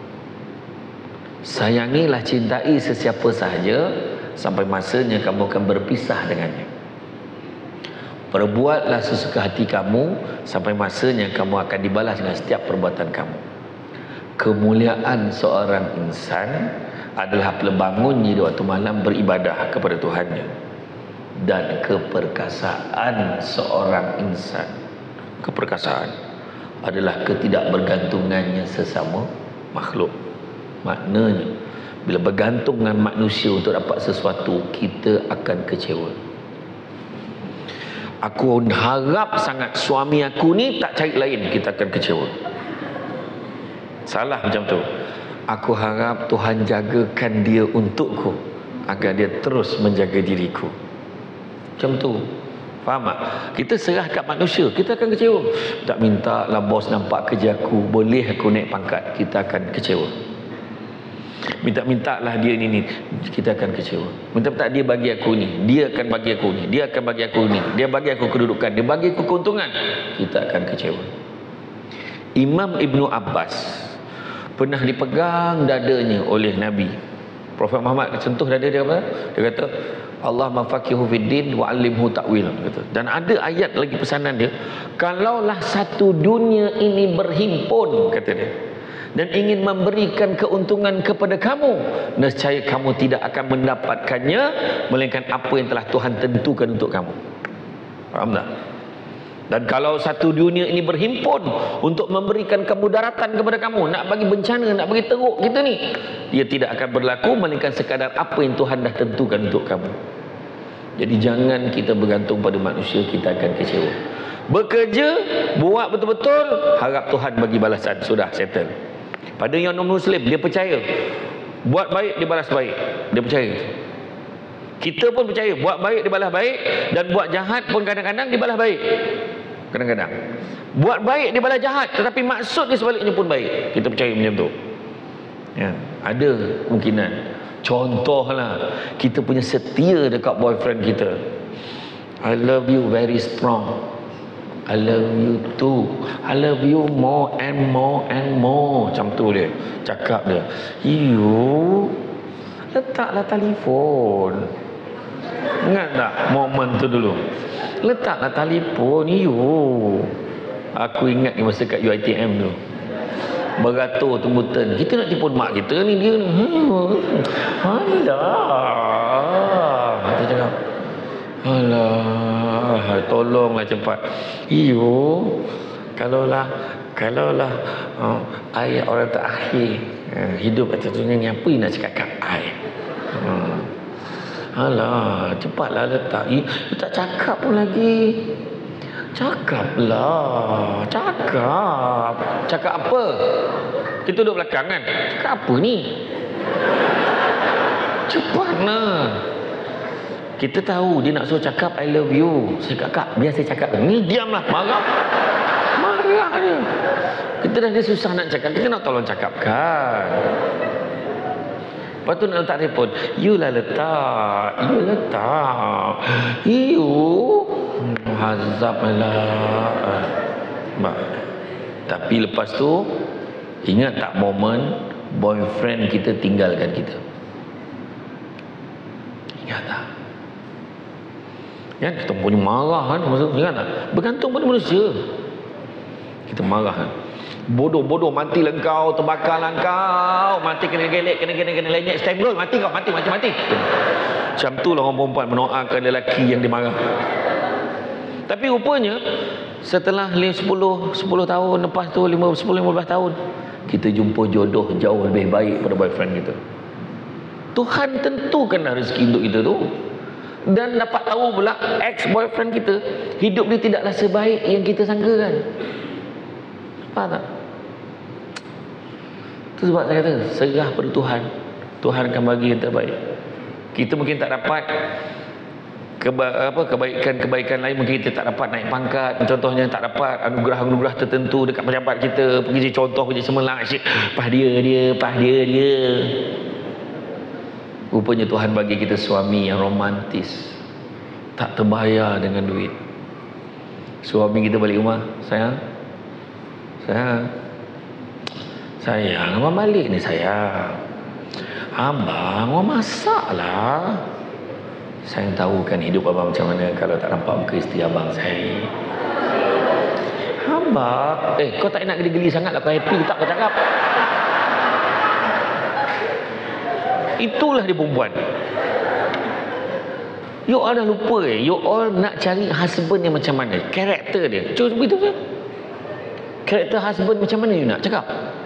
[SPEAKER 1] Sayangilah, cintai sesiapa sahaja sampai masanya kamu akan berpisah dengannya. Perbuatlah sesuka hati kamu sampai masanya kamu akan dibalas dengan setiap perbuatan kamu. Kemuliaan seorang insan adalah apabila bangunnya di waktu malam beribadah kepada Tuhannya. Dan keperkasaan seorang insan, keperkasaan adalah ketidakbergantungannya sesama makhluk. Maknanya bila bergantung dengan manusia untuk dapat sesuatu, kita akan kecewa. Aku harap sangat suami aku ni tak cari lain, kita akan kecewa. Salah macam tu. Aku harap Tuhan jagakan dia untukku agar dia terus menjaga diriku. Macam tu. Faham tak? Kita serah kat manusia, kita akan kecewa. Tak minta lah bos nampak kerja aku, boleh aku naik pangkat, kita akan kecewa. Minta-minta lah dia ni ni, kita akan kecewa. Minta-minta dia bagi aku ni, dia akan bagi aku ni, dia akan bagi aku ni, dia bagi aku kedudukan, dia bagi aku keuntungan, kita akan kecewa. Imam Ibnu Abbas pernah dipegang dadanya oleh Nabi. Prophet Muhammad sentuh dada dia apa? Dia kata, Allah mafaqihu fiddin wa alimhu ta'wil, kata. Dan ada ayat lagi pesanan dia, kalaulah satu dunia ini berhimpun, kata dia, dan ingin memberikan keuntungan kepada kamu, nescaya kamu tidak akan mendapatkannya melainkan apa yang telah Tuhan tentukan untuk kamu. Faham tak? Dan kalau satu dunia ini berhimpun untuk memberikan kemudaratan kepada kamu, nak bagi bencana, nak bagi teruk kita ni, dia tidak akan berlaku melainkan sekadar apa yang Tuhan dah tentukan untuk kamu. Jadi jangan kita bergantung pada manusia, kita akan kecewa. Bekerja, buat betul-betul, harap Tuhan bagi balasan, sudah settle. Pada yang non-Muslim, dia percaya buat baik, dia balas baik, dia percaya. Kita pun percaya buat baik, dia balas baik, dan buat jahat pun kadang-kadang dia balas baik. Kadang-kadang buat baik, dia balas jahat, tetapi maksud dia sebaliknya pun baik. Kita percaya macam tu ya. Ada kemungkinan. Contohlah, kita punya setia dekat boyfriend kita. I love you very strong, I love you too, I love you more and more and more. Macam tu dia cakap dia. You letaklah telefon. Ingat tak momen tu dulu? Letaklah telefon. You, aku ingat ni masa kat U I T M tu, beratur tunggu turn. Kita nak telefon mak kita ni, dia ni alah, kita cakap alah, tolonglah cepat. You, kalaulah kalaulah oh, I orang terakhir uh, hidup atas dunia ni, apa yang nak cakap kat I? Hmm. Alah, cepatlah letak. You, you tak cakap pun lagi. Cakaplah, cakap. Cakap apa? Kita duduk belakang kan? Cakap apa ni? Cepatlah. Kita tahu dia nak suruh cakap I love you. Saya cakap, kak, biar saya cakap. Ni diamlah, marah. Marah dia. Kita dah dia susah nak cakap, kita nak tolong cakapkan. Lepas tu nak letak telefon, you lah letak, you letak. You hazab lah. Tapi lepas tu, ingat tak momen boyfriend kita tinggalkan kita? Ingat tak? Kan kita punya marah kan, ingat tak? Bergantung pada manusia. Kita marah kan. Bodoh-bodoh, matilah kau, terbakarlah kau, mati kena gelek, kena kena kena lenyek, stem roll, mati kau, mati, mati, mati. Macam tu lah orang perempuan mendoakan lelaki yang dimarah. Tapi rupanya setelah sepuluh tahun lepas tu, sepuluh lima belas tahun, kita jumpa jodoh jauh lebih baik pada boyfriend kita. Tuhan tentukan rezeki untuk kita tu. Dan dapat tahu pula ex boyfriend kita hidup dia tidaklah sebaik yang kita sangkakan. Faham tak? Itu sebab saya kata serah pada Tuhan. Tuhan akan bagi yang terbaik. Kita mungkin tak dapat keba apa kebaikan-kebaikan lain, mungkin kita tak dapat naik pangkat, contohnya tak dapat anugerah-anugerah tertentu dekat pejabat kita, pergi je contoh pergi semelang asyik pah dia dia pah dia dia. Rupanya Tuhan bagi kita suami yang romantis, tak terbayar dengan duit. Suami kita balik rumah, sayang, sayang, sayang, abang balik ni sayang. Abang, abang masak lah. Saya tahu kan hidup abang macam mana kalau tak nampak muka isteri abang saya. Abang, eh kau tak nak geli-geli sangat lah, kau happy tak kau cakap. Itulah dia perempuan. You all dah lupa eh. You all nak cari husband yang macam mana, karakter dia. Cuba begitu kan. Karakter husband macam mana you nak cakap?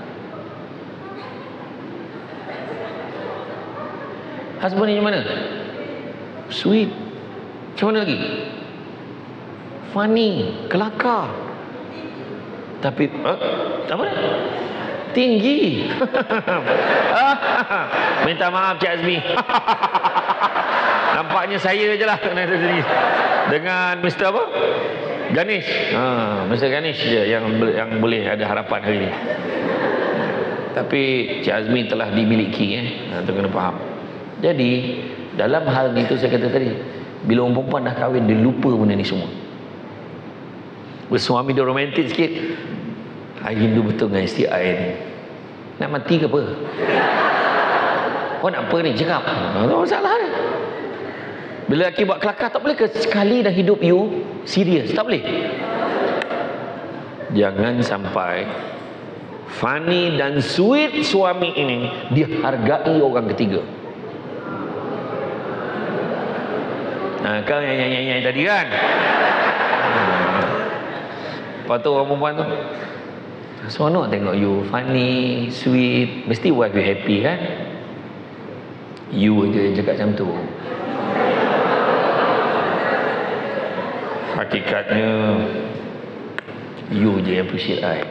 [SPEAKER 1] Husband ni macam mana? Sweet. Macam mana lagi? Funny, kelakar. Tapi eh, apa ni? Tinggi. Minta maaf Cik Azmi. Nampaknya saya je lah dengan Mister apa? Ganesh. Ha, Mister Ganesh je yang yang boleh ada harapan hari ni. Tapi Cik Azmi telah dimiliki eh. Ha, tu kena faham. Jadi dalam hal itu saya kata tadi, bila orang perempuan dah kahwin dia lupa benda ni semua. Bersuami dia romantik sikit. I rindu betul dengan isteri I ni. Nak mati ke apa? Kau nak apa ni? Cakap. Tak ada masalah ni. Bila lelaki buat kelakar, tak boleh ke sekali dah hidup you serius? Tak boleh. Jangan sampai funny dan sweet suami ini dihargai orang ketiga. Nah, kau yang yang yang tadi kan. Lepas tu orang perempuan tu, seronok tengok you funny, sweet, mesti wife you happy kan? You aja yang cakap macam tu. Hakikatnya you je yang appreciate I.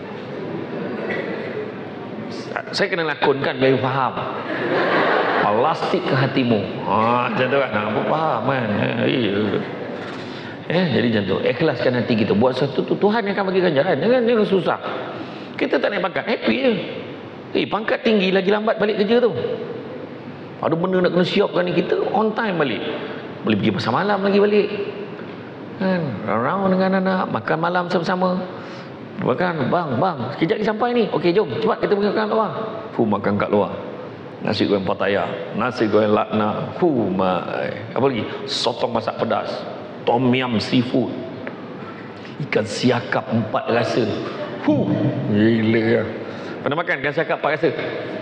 [SPEAKER 1] Saya kena lakonkan biar you faham. Plastik ke hatimu. Ha, macam tu kan. Apa faham kan? Ya. Eh, jadi macam tu. Ikhlaskan hati kita. Buat sesuatu tu Tuhan yang akan bagi ganjaran. Jangan jangan susah. Kita tak naik pangkat, happy je. Eh, pangkat tinggi lagi lambat balik kerja tu. Ada benda nak kena siapkan ni, kita on time balik. Boleh pergi pasar malam lagi balik. Kan, round dengan anak, makan malam sama-sama. Bahkan, bang, bang, sekejap lagi sampai ni. Okey, jom, cepat kita pergi makan luar. Fu, makan kat luar. Nasi goreng Pattaya, nasi goreng lakna, hu mai. Apa lagi? Sotong masak pedas, tom yum seafood, ikan siakap empat rasa. Hu, gila. Pernah makan ikan siakap empat rasa?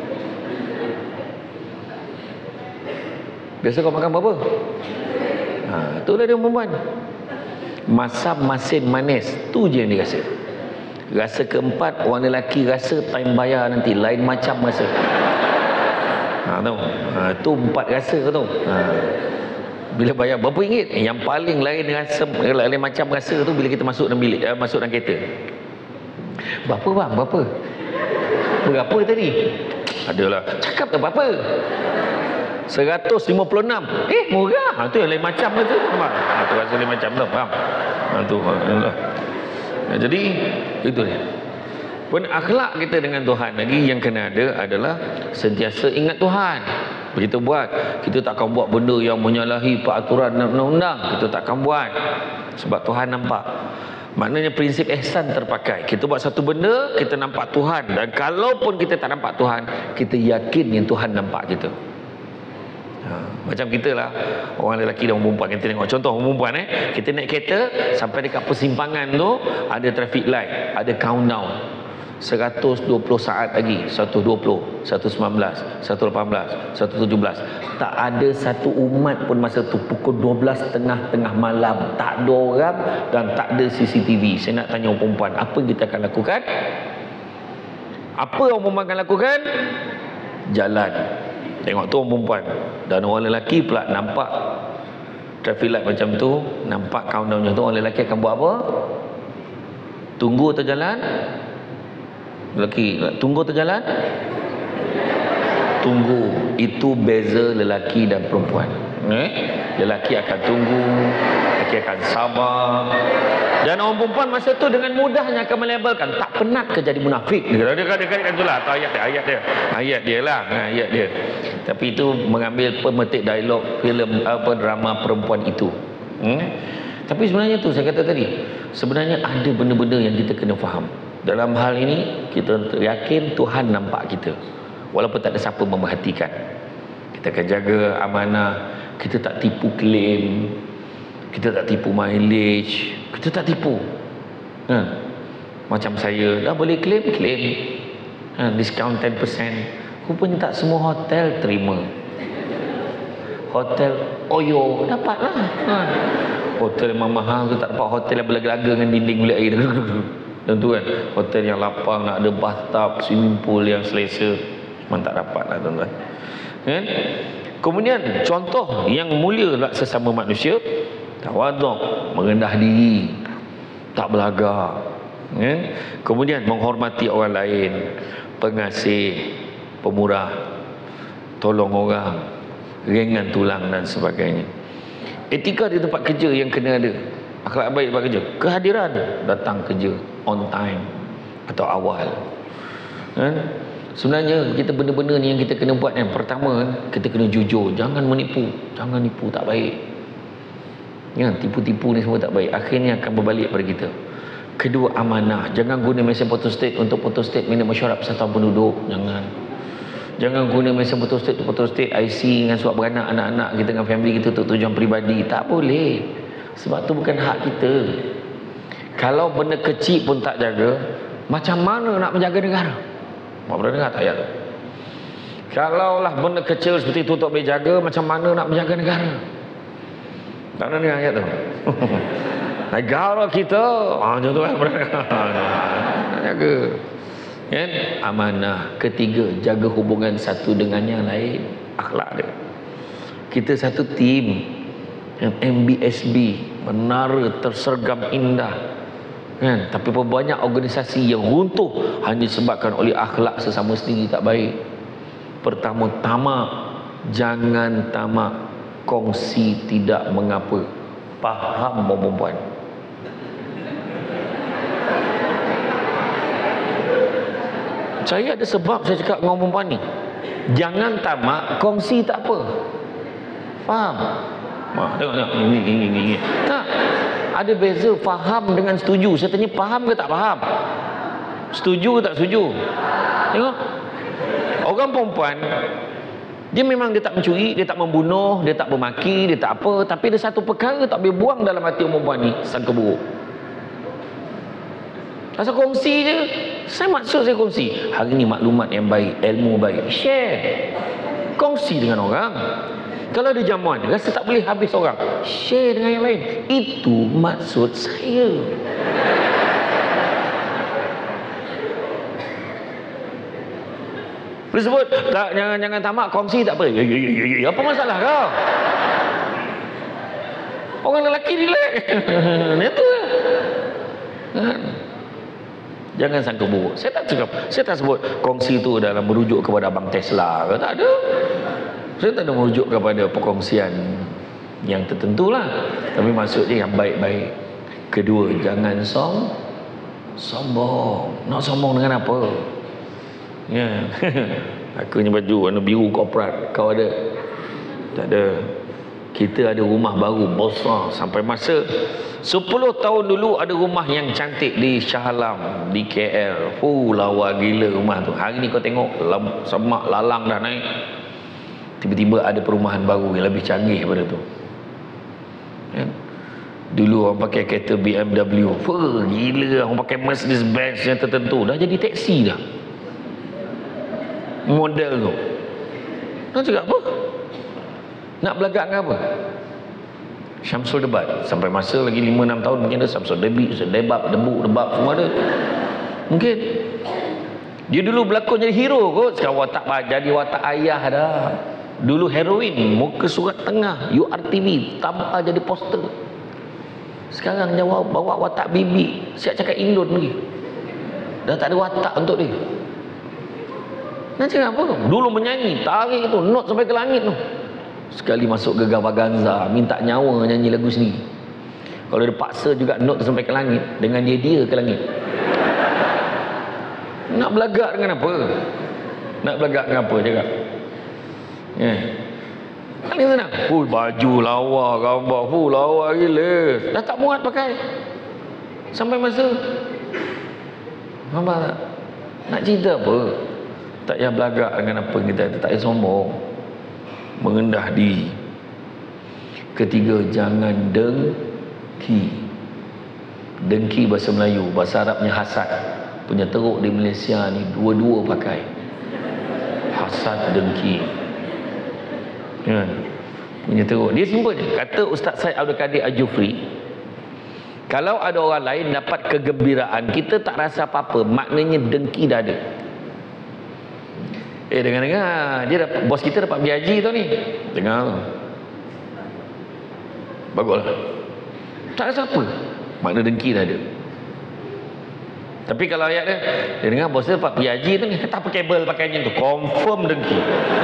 [SPEAKER 1] Biasa kau makan berapa? Ha, itulah dia perempuan. Masam masin manis, tu je yang dia rasa. Rasa keempat, orang lelaki rasa time bayar nanti lain macam rasa. Ha, tu. Ha, tu empat rasa tu. Ha. Bila bayar berapa ringgit? Yang paling lain rasa, lain macam rasa tu bila kita masuk dalam bilik, uh, masuk dalam kereta. Berapa bang? Berapa? Berapa tadi? Adalah. Cakap tak berapa? seratus lima puluh enam. Eh, murah. Ha, tu yang lain macam tu. Ha, tu rasa lain macam tu. Faham? Ha, tu. Ha, jadi, itu dia. Pun akhlak kita dengan Tuhan lagi yang kena ada adalah sentiasa ingat Tuhan. Begitu buat, kita takkan buat benda yang menyalahi peraturan undang-undang. Kita takkan buat. Sebab Tuhan nampak. Maknanya prinsip ihsan terpakai. Kita buat satu benda, kita nampak Tuhan. Dan kalaupun kita tak nampak Tuhan, kita yakin yang Tuhan nampak kita. Ha, macam kita lah, orang lelaki dan orang perempuan. Kita tengok contoh orang perempuan eh, kita naik kereta sampai dekat persimpangan tu ada traffic light, ada countdown seratus dua puluh saat lagi, seratus dua puluh, seratus sembilan belas, seratus lapan belas, seratus tujuh belas. Tak ada satu umat pun masa tu pukul dua belas tengah-tengah malam, tak ada orang dan tak ada C C T V. Saya nak tanya orang perempuan, apa yang kita akan lakukan? Apa orang perempuan akan lakukan? Jalan. Tengok tu orang perempuan. Dan orang lelaki pula nampak traffic light macam tu, nampak countdown macam tu, orang lelaki akan buat apa? Tunggu atau jalan? Lelaki tunggu atau jalan? Tunggu. Itu beza lelaki dan perempuan. Eh? Lelaki akan tunggu, lelaki akan sabar. Dan orang perempuan masa tu dengan mudahnya akan melabelkan, tak penat ke jadi munafik. Dia kata dia kata itulah ayat dia, ayat dia. Ayat dia lah, ayat dia. Tapi itu mengambil pemetik dialog filem apa drama perempuan itu. Hmm? Tapi sebenarnya tu saya kata tadi, sebenarnya ada benda-benda yang kita kena faham. Dalam hal ini kita yakin Tuhan nampak kita. Walaupun tak ada siapa memerhatikan. Kita akan jaga amanah, kita tak tipu klaim, kita tak tipu mileage, kita tak tipu. Ha. Macam saya, dah boleh claim, claim. Ha, discount ten percent. Rupanya tak semua hotel terima. Hotel Oyo dapatlah. Ha. Hotel yang mahal tu tak dapat, hotel yang berlaga-laga dengan dinding bilik air. Tentu kan, hotel yang lapang, nak ada bathtub, swimming pool yang selesa, memang tak dapat lah tuan-tuan. Kan? Kemudian contoh yang mulia lah sesama manusia, tawaduk, merendah diri, tak belagak. Kan? Kemudian menghormati orang lain, pengasih, pemurah, tolong orang, ringan tulang dan sebagainya. Etika di tempat kerja yang kena ada. Akhlak baik di tempat kerja, kehadiran, datang kerja on time atau awal. Kan? Sebenarnya kita benda-benda ni yang kita kena buat kan. Pertama, kita kena jujur, jangan menipu, jangan nipu, tak baik. Ya, tipu-tipu ni semua tak baik. Akhirnya akan berbalik pada kita. Kedua, amanah. Jangan guna mesin photostat untuk photostat minit mesyuarat persatuan penduduk. Jangan. Jangan guna mesin photostat untuk photostat I C dengan surat beranak anak-anak kita dengan family kita untuk tujuan peribadi. Tak boleh. Sebab tu bukan hak kita. Kalau benda kecil pun tak jaga, macam mana nak menjaga negara? Mak pernah dengar tak ayat tu? Kalaulah benda kecil seperti itu tak boleh jaga, macam mana nak menjaga negara? Tak pernah dengar ayat tu? Negara kita, ah, macam tu kan? Nak jaga. Kan? Amanah. Ketiga, jaga hubungan satu dengan yang lain. Akhlak dia. Kita satu tim. M B S B, menara tersergam indah. Kan? Tapi banyak organisasi yang runtuh hanya disebabkan oleh akhlak sesama sendiri tak baik. Pertama, tamak. Jangan tamak. Kongsi tidak mengapa. Faham perempuan. Saya ada sebab saya cakap dengan perempuan ni. Jangan tamak, kongsi tak apa. Faham? Mak, tengok tengok ini ini ini. Tak. Ada beza faham dengan setuju. Saya tanya faham ke tak faham? Setuju ke tak setuju? Tengok. Orang perempuan dia memang dia tak mencuri, dia tak membunuh, dia tak bermaki, dia tak apa, tapi ada satu perkara tak boleh buang dalam hati orang perempuan ni, sangka buruk. Pasal kongsi je. Saya maksud saya kongsi. Hari ni maklumat yang baik, ilmu baik, share. Kongsi dengan orang. Kalau ada jamuan, rasa tak boleh habis orang, share dengan yang lain. Itu maksud saya. Boleh sebut tak, jangan jangan tamak, kongsi tak apa. Ya, ya, ya, ya. Apa masalah kau? Orang lelaki relax. Itu lah. Kan? Jangan sangka buruk. Saya tak cakap, saya tak sebut kongsi tu dalam merujuk kepada Abang Tesla ke, tak ada. Saya tak ada merujuk kepada perkongsian yang tertentu lah. Tapi maksudnya yang baik-baik. Kedua, jangan som sombong. Nak sombong dengan apa? Ya. Aku punya baju warna biru korporat. Kau ada? Tak ada. Kita ada rumah baru besar sampai masa sepuluh tahun dulu ada rumah yang cantik di Shah Alam, di K L. Oh, lawa gila rumah tu. Hari ni kau tengok semak lalang dah naik. Tiba-tiba ada perumahan baru yang lebih canggih daripada tu. Kan? Dulu orang pakai kereta B M W. Fuh, gila. Orang pakai Mercedes Benz yang tertentu. Dah jadi teksi dah. Model tu. Nak cakap apa? Nak belagak dengan apa? Syamsul Debat. Sampai masa lagi lima enam tahun mungkin ada Syamsul Debi, Debat, Debu, Debat, semua ada. Mungkin. Dia dulu berlakon jadi hero kot. Sekarang watak jadi watak ayah dah. Dulu heroin, muka surat tengah, U R T V, tambah jadi poster. Sekarang dia bawa watak bibi, siap cakap Indon lagi. Dah tak ada watak untuk dia. Nak cakap apa? Dulu menyanyi, tarik tu, not sampai ke langit tu. Sekali masuk Gegar Vaganza, minta nyawa nyanyi lagu sendiri. Kalau dia paksa juga not sampai ke langit, dengan dia dia ke langit. Nak belagak dengan apa? Nak belagak dengan apa cakap? Ya. Paling senang. Hui, baju lawa, gambar. Hui, lawa gila. Dah tak muat pakai. Sampai masa. Nampak tak? Nak cerita apa? Tak payah belagak dengan apa kita. Tak payah sombong. Mengendah diri. Ketiga, jangan dengki. Dengki bahasa Melayu. Bahasa Arabnya hasad. Punya teruk di Malaysia ni dua-dua pakai. Hasad, dengki. Ya. Punya teruk. Dia simple je. Kata Ustaz Syed Abdul Kadir Al-Jufri, kalau ada orang lain dapat kegembiraan, kita tak rasa apa-apa, maknanya dengki dah ada. Eh, dengar-dengar, dia dapat, bos kita dapat B H G tau ni. Dengar tu. Baguslah. Tak rasa apa, makna dengki dah ada. Tapi kalau ayat dia, dia dengar bos dia dapat P H G tu ni, tak apa kabel pakainya tu, confirm dengki.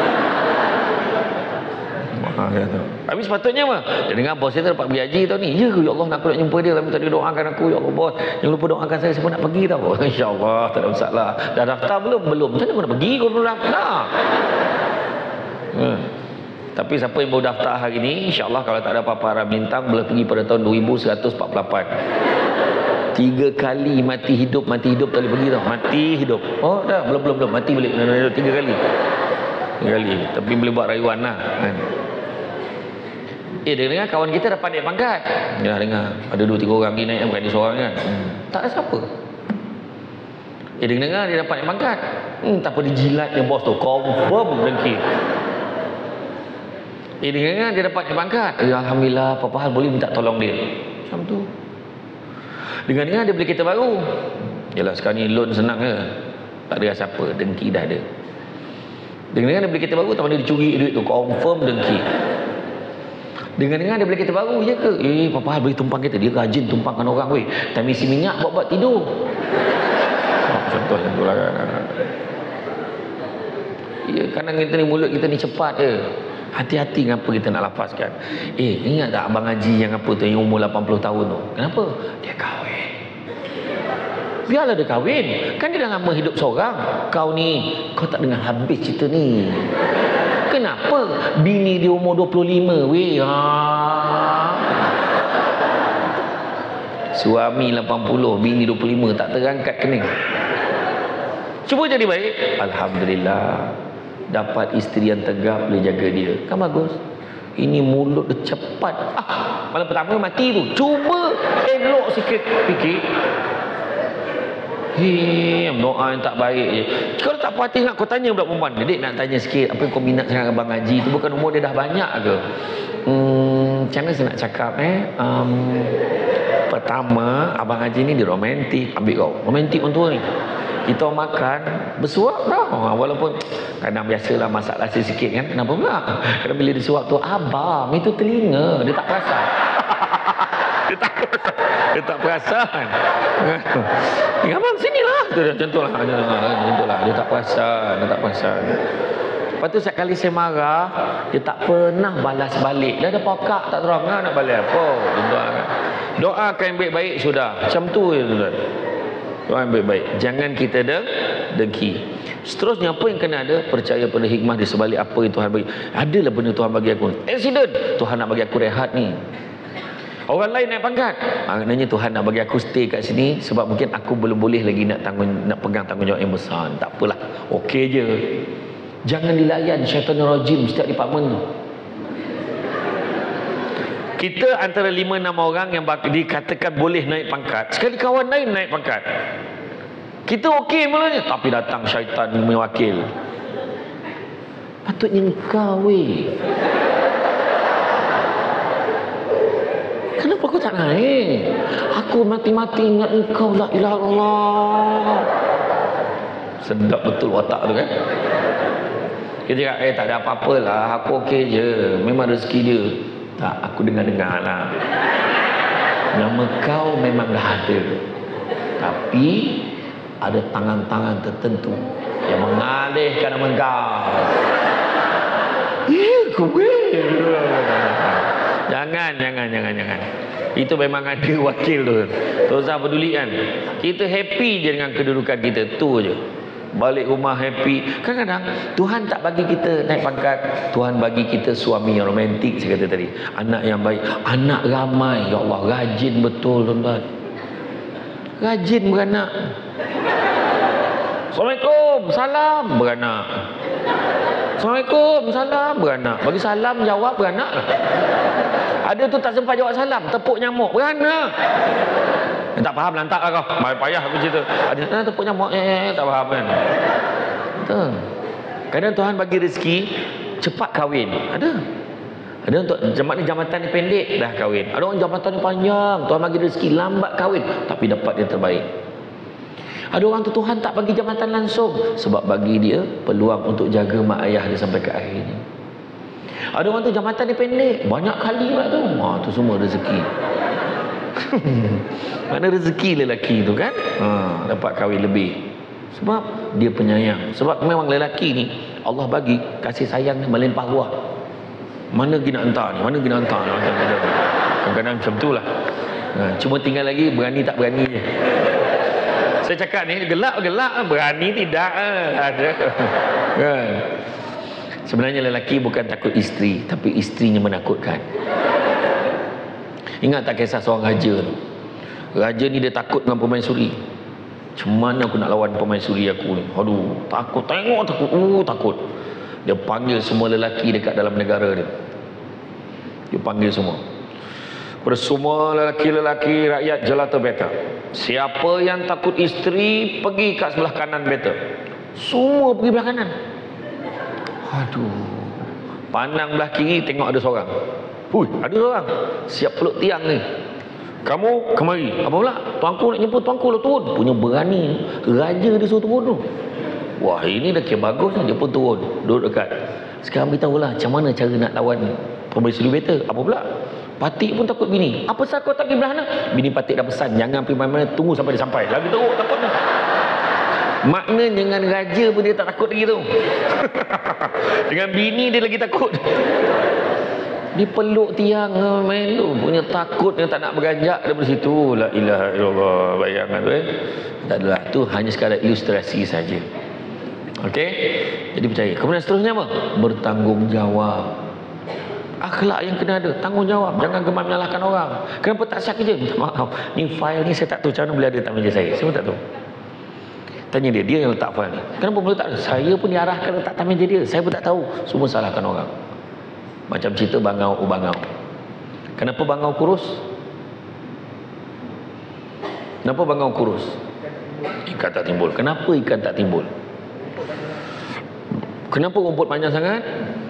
[SPEAKER 1] Ha, tapi sepatutnya mah dia dengar bos dia dapat B H G tau ni. Ya ke ya Allah, nak aku nak jumpa dia, tapi tak dia doakan aku, ya Allah bos. Jangan lupa doakan saya, saya pun nak pergi tau. Insya-Allah tak ada masalah. Dah daftar belum? Belum. Macam mana aku nak pergi kalau belum daftar? Ha. Tapi siapa yang baru daftar hari ni, insya-Allah kalau tak ada apa-apa haram bintang, boleh pergi pada tahun dua ribu seratus empat puluh lapan. Tiga kali mati hidup, mati hidup tak boleh pergi tau. Mati hidup. Oh dah, belum belum belum mati balik. Tiga kali. Tiga kali. Tapi boleh buat rayuan lah. Kan? Eh, dia dengar kawan kita dapat naik pangkat. Ya, dengar. Ada dua tiga orang pergi naik, bukan dia seorang kan. Hmm. Tak ada siapa. Eh, dia dengar dia dapat naik pangkat. Hmm, tak apa dijilatnya bos tu. Confirm dengki. Eh, dia dengar dia dapat naik pangkat. Eh, Alhamdulillah, apa-apa hal boleh minta tolong dia. Macam tu. Dengar-dengar dia beli kereta baru. Yalah, sekarang ni loan senang ke. Tak ada siapa. Dengki dah ada. Dengar-dengar dia beli kereta baru, tak mana dicuri duit tu. Confirm dengki. Dengar-dengar dia beli kereta baru je ke? Eh, apa hal boleh tumpang kereta? Dia rajin tumpangkan orang weh. Time isi minyak buat-buat tidur. Oh, contoh macam tu lah kan. Ya, kadang kita ni mulut kita ni cepat je. Hati-hati dengan apa kita nak lapaskan. Eh, ingat tak Abang Haji yang apa tu, yang umur lapan puluh tahun tu? Kenapa? Dia kahwin. Biarlah dia kahwin. Kan dia dah lama hidup seorang. Kau ni, kau tak dengar habis cerita ni. Kenapa bini dia umur dua puluh lima weh? Ha. Suami lapan puluh, bini dua puluh lima, tak terangkat kening. Cuba jadi baik. Alhamdulillah. Dapat isteri yang tegap boleh jaga dia. Kan bagus. Ini mulut dia cepat. Ah, malam pertama mati tu. Cuba elok sikit fikir. Hei, doa yang tak baik je. Kalau tak puas hati nak kau tanya budak perempuan. Dek nak tanya sikit, apa yang kau minat sangat Abang Haji tu? Bukan umur dia dah banyak ke? Hmm, macam mana saya nak cakap eh? Um, pertama, Abang Haji ni dia romantik. Ambil kau. Romantik orang tua ni. Kita makan, bersuap dah. Walaupun kadang biasalah masak rasa sikit kan. Kenapa pula? Kadang bila dia suap tu, abang, itu telinga. Dia tak perasan. Dia tak perasan. Ya abang sinilah. Tu dia contohlah. Contohlah. Dia tak perasan, dia tak perasan. Lepas tu sekali saya marah, dia tak pernah balas balik. Dia ada pokak tak terang nak balas apa. Contohlah. Doakan yang baik-baik sudah. Macam tu je tuan. Doa yang baik-baik. Jangan kita deng dengki. Seterusnya apa yang kena ada? Percaya pada hikmah di sebalik apa yang Tuhan bagi. Adalah benda Tuhan bagi aku. Accident. Tuhan nak bagi aku rehat ni. Orang lain naik pangkat. Maknanya Tuhan nak bagi aku stay kat sini sebab mungkin aku belum boleh lagi nak tanggung nak pegang tanggungjawab yang besar. Tak apalah. Okey je. Jangan dilayan syaitanul rajim setiap department tu. Kita antara lima enam orang yang dikatakan boleh naik pangkat. Sekali kawan lain naik pangkat. Kita okey mulanya, tapi datang syaitan mewakil. Patutnya engkau weh. Kenapa kau tak naik? Aku mati-mati ingat engkau, la ilaha illallah. Sedap betul watak tu kan. Kita cakap, eh tak ada apa-apalah, aku okey je. Memang rezeki dia. Tak, aku dengar-dengar lah. Nama kau memang dah ada. Tapi ada tangan-tangan tertentu yang mengalihkan nama kau. Eh, kau Jangan, jangan, jangan, jangan. Itu memang ada wakil tu. Tak usah peduli kan. Kita happy je dengan kedudukan kita. Tu je. Balik rumah happy. Kadang-kadang Tuhan tak bagi kita naik pangkat. Tuhan bagi kita suami yang romantik. Saya kata tadi. Anak yang baik. Anak ramai. Ya Allah, rajin betul tuan-tuan. Rajin beranak. Assalamualaikum. Salam. Beranak. Assalamualaikum. Salam. Beranak. Bagi salam jawab beranak. Ada tu tak sempat jawab salam. Tepuk nyamuk. Beranak. Eh, tak faham lantak lah kau. Payah aku cerita. Ada nah, tepuk nyamuk. Eh, eh, tak faham kan. Betul. Kadang Tuhan bagi rezeki cepat kahwin. Ada. Ada untuk jambatan ni jambatan ni pendek dah kahwin. Ada orang jambatan ni panjang. Tuhan bagi rezeki lambat kahwin. Tapi dapat yang terbaik. Ada orang tu Tuhan tak bagi jambatan langsung. Sebab bagi dia peluang untuk jaga mak ayah dia sampai ke akhirnya. Ada orang tu jambatan dia pendek. Banyak kali lah tu. Wah, tu semua rezeki. Mana rezeki lelaki tu kan? Ha, dapat kahwin lebih. Sebab dia penyayang. Sebab memang lelaki ni Allah bagi kasih sayang melimpah ruah. Mana pergi nak hantar ni? Mana pergi nak hantar ni? Kadang-kadang macam tu lah. Ha, cuma tinggal lagi berani tak berani je. Saya cakap ni gelak-gelak, berani tidak ada. Kan? Sebenarnya lelaki bukan takut isteri, tapi isterinya menakutkan. Ingat tak kisah seorang raja tu? Raja ni dia takut dengan permaisuri. Macam mana aku nak lawan permaisuri aku ni? Aduh, takut, tengok takut, uh, takut. Dia panggil semua lelaki dekat dalam negara dia. Dia panggil semua. Pada semua lelaki-lelaki rakyat jelata beta. Siapa yang takut isteri, pergi kat sebelah kanan beta. Semua pergi belah kanan. Aduh. Pandang belah kiri, tengok ada seorang. Hui, ada seorang. Siap peluk tiang ni. Kamu kemari. Apa pula? Tuanku nak jemput tuanku lah turun. Punya berani. Raja dia suruh turun tu. Wah, ini dah kira bagus ni. Dia pun turun. Duduk dekat. Sekarang beritahulah macam mana cara nak lawan permaisuri beta. Apa pula? Patik pun takut bini. Apa sah kau tak pergi belah mana? Bini Patik dah pesan. Jangan pergi mana-mana. Tunggu sampai dia sampai. Lagi teruk takut ni. Makna dengan raja pun dia tak takut lagi tu. Dengan bini dia lagi takut. Dia peluk tiang main tu. Punya takut yang tak nak beranjak daripada situ. La ilaha illallah. Bayangkan tu eh. Tak adalah. Tu hanya sekadar ilustrasi saja. Okey. Jadi percaya. Kemudian seterusnya apa? Bertanggungjawab. Akhlak yang kena ada. Tanggungjawab. Jangan gemar menyalahkan orang. Kenapa tak syak kerja? Maaf. Ni file ni saya tak tahu macam mana boleh ada tak meja saya. Saya pun tak tahu. Tanya dia. Dia yang letak file ni. Kenapa boleh tak ada? Saya pun diarahkan letak tak meja dia. Saya pun tak tahu. Semua salahkan orang. Macam cerita bangau ubangau. Kenapa bangau kurus? Kenapa bangau kurus? Ikan tak timbul. Kenapa ikan tak timbul? Kenapa rumput panjang sangat?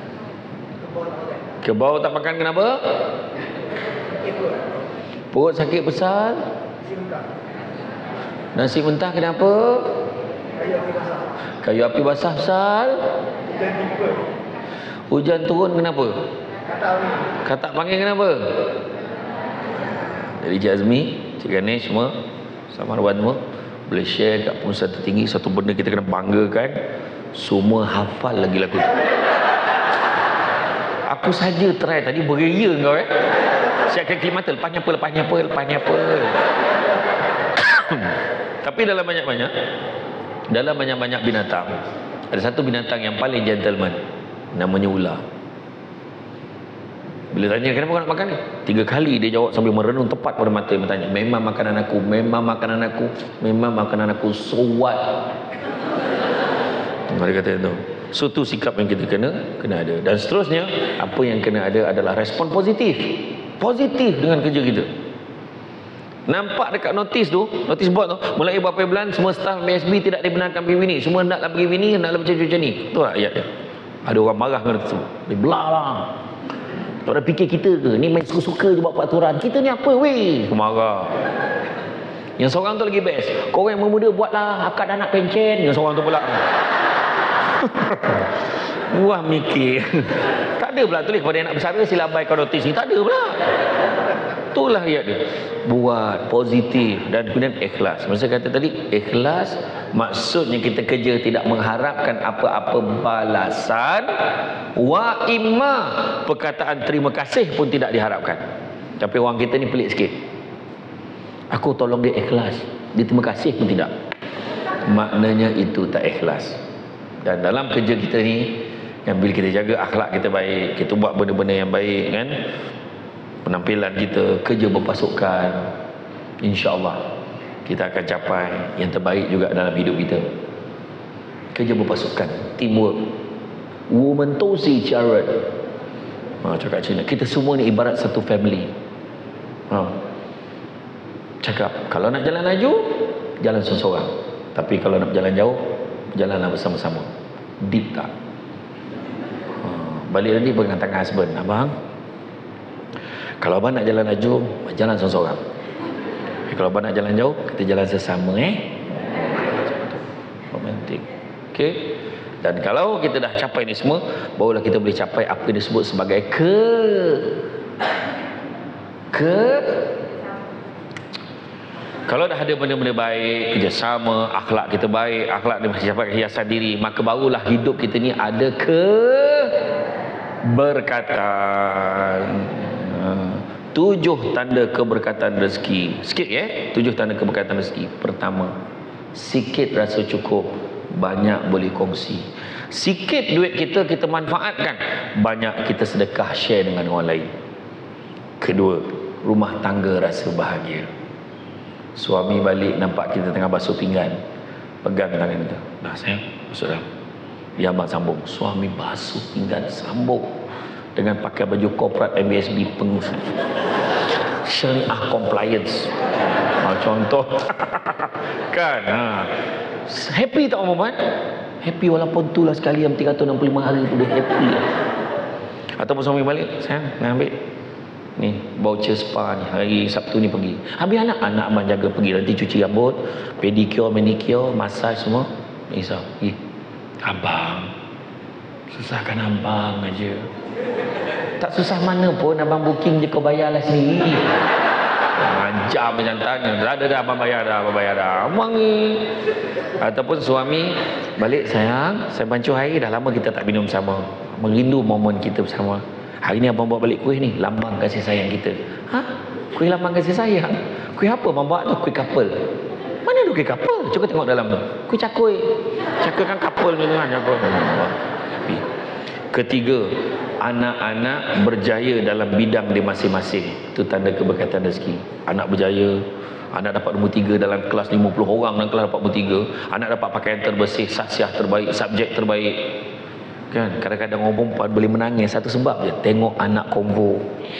[SPEAKER 1] Kebau tak makan kenapa? Perut sakit besar? Nasi mentah kenapa? Kayu api basah besar? Hujan turun kenapa? Katak panggil kenapa? Jadi Cik Azmi, Cik Ganesh semua, sama Arwan semua boleh share kat pengurusan tertinggi. Satu benda kita kena banggakan, semua hafal lagi lagu tu. Aku saja try tadi beria kau eh. Siapkan klimata, lepasnya apa, lepasnya apa, lepasnya apa. Tapi dalam banyak-banyak, dalam banyak-banyak binatang, ada satu binatang yang paling gentleman, namanya ular. Bila tanya kenapa kau nak makan ni? Tiga kali dia jawab sambil merenung tepat pada mata yang bertanya. Memang makanan aku, memang makanan aku, memang makanan aku. So what? Mereka kata itu. So tu sikap yang kita kena kena ada. Dan seterusnya, apa yang kena ada adalah respon positif. Positif dengan kerja kita. Nampak dekat notis tu, notis board tu, mulai beberapa bulan semua staf B S B tidak dibenarkan pergi bini. Semua naklah pergi bini, naklah macam-macam ni. Tu lah ayat dia. Ada orang marah dengan itu. Dia belah lah. Tak ada fikir kita ke? Ni main suka-suka je buat peraturan. Kita ni apa weh? Marah. Yang seorang tu lagi best. Korang yang memuda buatlah akad anak pencen. Yang seorang tu pula. Wah mikir. Tak ada pula tulis kepada anak bersara sila abai kau notis ni. Tak ada pula. Itulah ayat dia. Buat positif dan kemudian ikhlas. Masa kata tadi ikhlas, maksudnya kita kerja tidak mengharapkan apa-apa balasan. Wa imma, perkataan terima kasih pun tidak diharapkan. Tapi orang kita ni pelik sikit. Aku tolong dia ikhlas, dia terima kasih pun tidak. Maknanya itu tak ikhlas. Dan dalam kerja kita ni, yang bila kita jaga akhlak kita baik, kita buat benda-benda yang baik kan, penampilan kita, kerja berpasukan, insya-Allah kita akan capai yang terbaik juga dalam hidup kita. Kerja berpasukan, teamwork. Woman tosi charat. Ha, cakap Cina, kita semua ni ibarat satu family. Ha. Cakap, kalau nak jalan laju, jalan seorang-seorang. Tapi kalau nak berjalan jauh, jalanlah bersama-sama. Deep tak? Ha. Balik nanti pegang tangan husband. Abang, kalau abang nak jalan laju, jalan seorang-seorang. Kalau abang nak jalan jauh, kita jalan sesama eh. Romantik. Okey. Dan kalau kita dah capai ni semua, barulah kita boleh capai apa yang disebut sebagai ke ke kalau dah ada benda-benda baik, kerjasama, akhlak kita baik, akhlak dia masih capai hiasan diri, maka barulah hidup kita ni ada ke berkatan. Tujuh tanda keberkatan rezeki. Sikit ya, tujuh tanda keberkatan rezeki. Pertama, sikit rasa cukup, banyak boleh kongsi. Sikit duit kita kita manfaatkan, banyak kita sedekah share dengan orang lain. Kedua, rumah tangga rasa bahagia. Suami balik nampak kita tengah basuh pinggan, pegang tangan kita. Dah sayang, masuk dalam. Dia abang sambung. Suami basuh pinggan, sambung dengan pakai baju korporat M B S B pengusaha syariah compliance. Ha, contoh kan, ha. Happy tak orang perempuan? Happy walaupun tu lah sekali yang tiga ratus enam puluh lima hari tu dia happy lah. Ataupun suami balik, sayang nak ambil ni voucher spa ni, hari Sabtu ni pergi. Habis anak, anak abang jaga pergi, nanti cuci rambut, pedicure, manicure, massage semua. Risau, pergi. Abang, susahkan abang aja. Tak susah mana pun, abang booking je kau bayarlah sendiri. Jam macam tanya, dah ada dah abang bayar dah, abang bayar dah. Abang ni. Ataupun suami balik, sayang, saya bancuh air, dah lama kita tak minum bersama. Merindu momen kita bersama. Hari ni abang bawa balik kuih ni, lambang kasih sayang kita. Ha? Kuih lambang kasih sayang? Kuih apa abang bawa tu? Kuih couple. Mana ada kuih couple? Cuba tengok dalam tu. Kuih cakui. Cakui kan couple ni kan, cakui. Ketiga, anak-anak berjaya dalam bidang dia masing-masing. Itu tanda keberkatan rezeki. Anak berjaya, anak dapat nombor tiga dalam kelas lima puluh orang, dalam kelas dapat nombor tiga. Anak dapat pakaian terbersih, sahsiah terbaik, subjek terbaik. Kan, kadang-kadang orang perempuan boleh menangis satu sebab je, tengok anak konvo.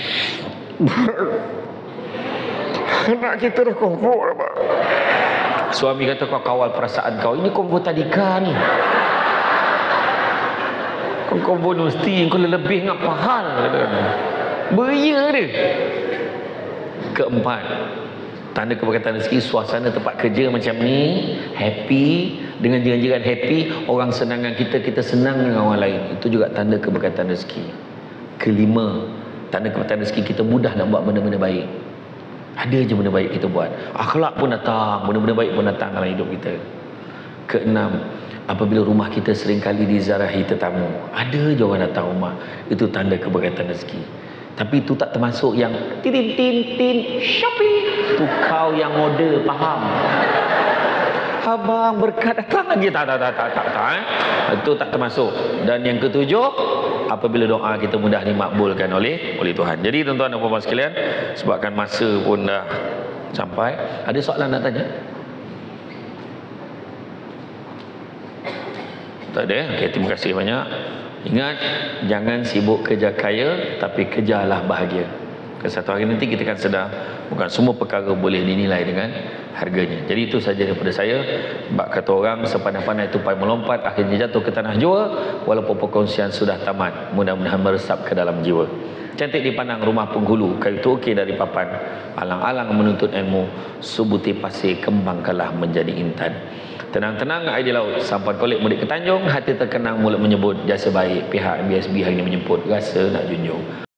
[SPEAKER 1] Anak kita dah konvo lah, Pak. Suami kata, kau kawal perasaan kau. Ini konvo tadika ni. Kau konvo mesti kau lebih ngap pahal. Beria dia. Keempat, tanda keberkatan rezeki, suasana tempat kerja macam ni, happy, dengan jiran-jiran happy, orang senang dengan kita, kita senang dengan orang lain. Itu juga tanda keberkatan rezeki. Kelima, tanda keberkatan rezeki, kita mudah nak buat benda-benda baik. Ada je benda baik kita buat. Akhlak pun datang, benda-benda baik pun datang dalam hidup kita. Keenam, apabila rumah kita seringkali dizarahi tetamu, ada je orang datang rumah, itu tanda keberkatan rezeki. Tapi itu tak termasuk yang tin tin tin Shopee. Itu kau yang order, faham? Abang berkat datang lagi, tak tak tak tak tak, tak eh? Itu tak termasuk. Dan yang ketujuh, apabila doa kita mudah dimakbulkan oleh oleh Tuhan. Jadi tuan-tuan dan puan-puan sekalian, sebabkan masa pun dah sampai, ada soalan nak tanya? Tak ada. Okey, terima kasih banyak. Ingat, jangan sibuk kerja kaya, tapi kejarlah bahagia. Ke satu hari nanti kita akan sedar bukan semua perkara boleh dinilai dengan harganya. Jadi itu saja daripada saya. Bak kata orang, sepandai-pandai tupai melompat, akhirnya jatuh ke tanah jua. Walaupun perkongsian sudah tamat, mudah-mudahan meresap ke dalam jiwa. Cantik dipandang rumah penghulu, kayu tu okey dari papan. Alang-alang menuntut ilmu, subuti pasir kembangkanlah menjadi intan. Tenang-tenang air di laut, sampan kolek mudik ke Tanjung, hati terkenang mulut menyebut jasa baik pihak M B S B hari ini menjemput, rasa nak junjung.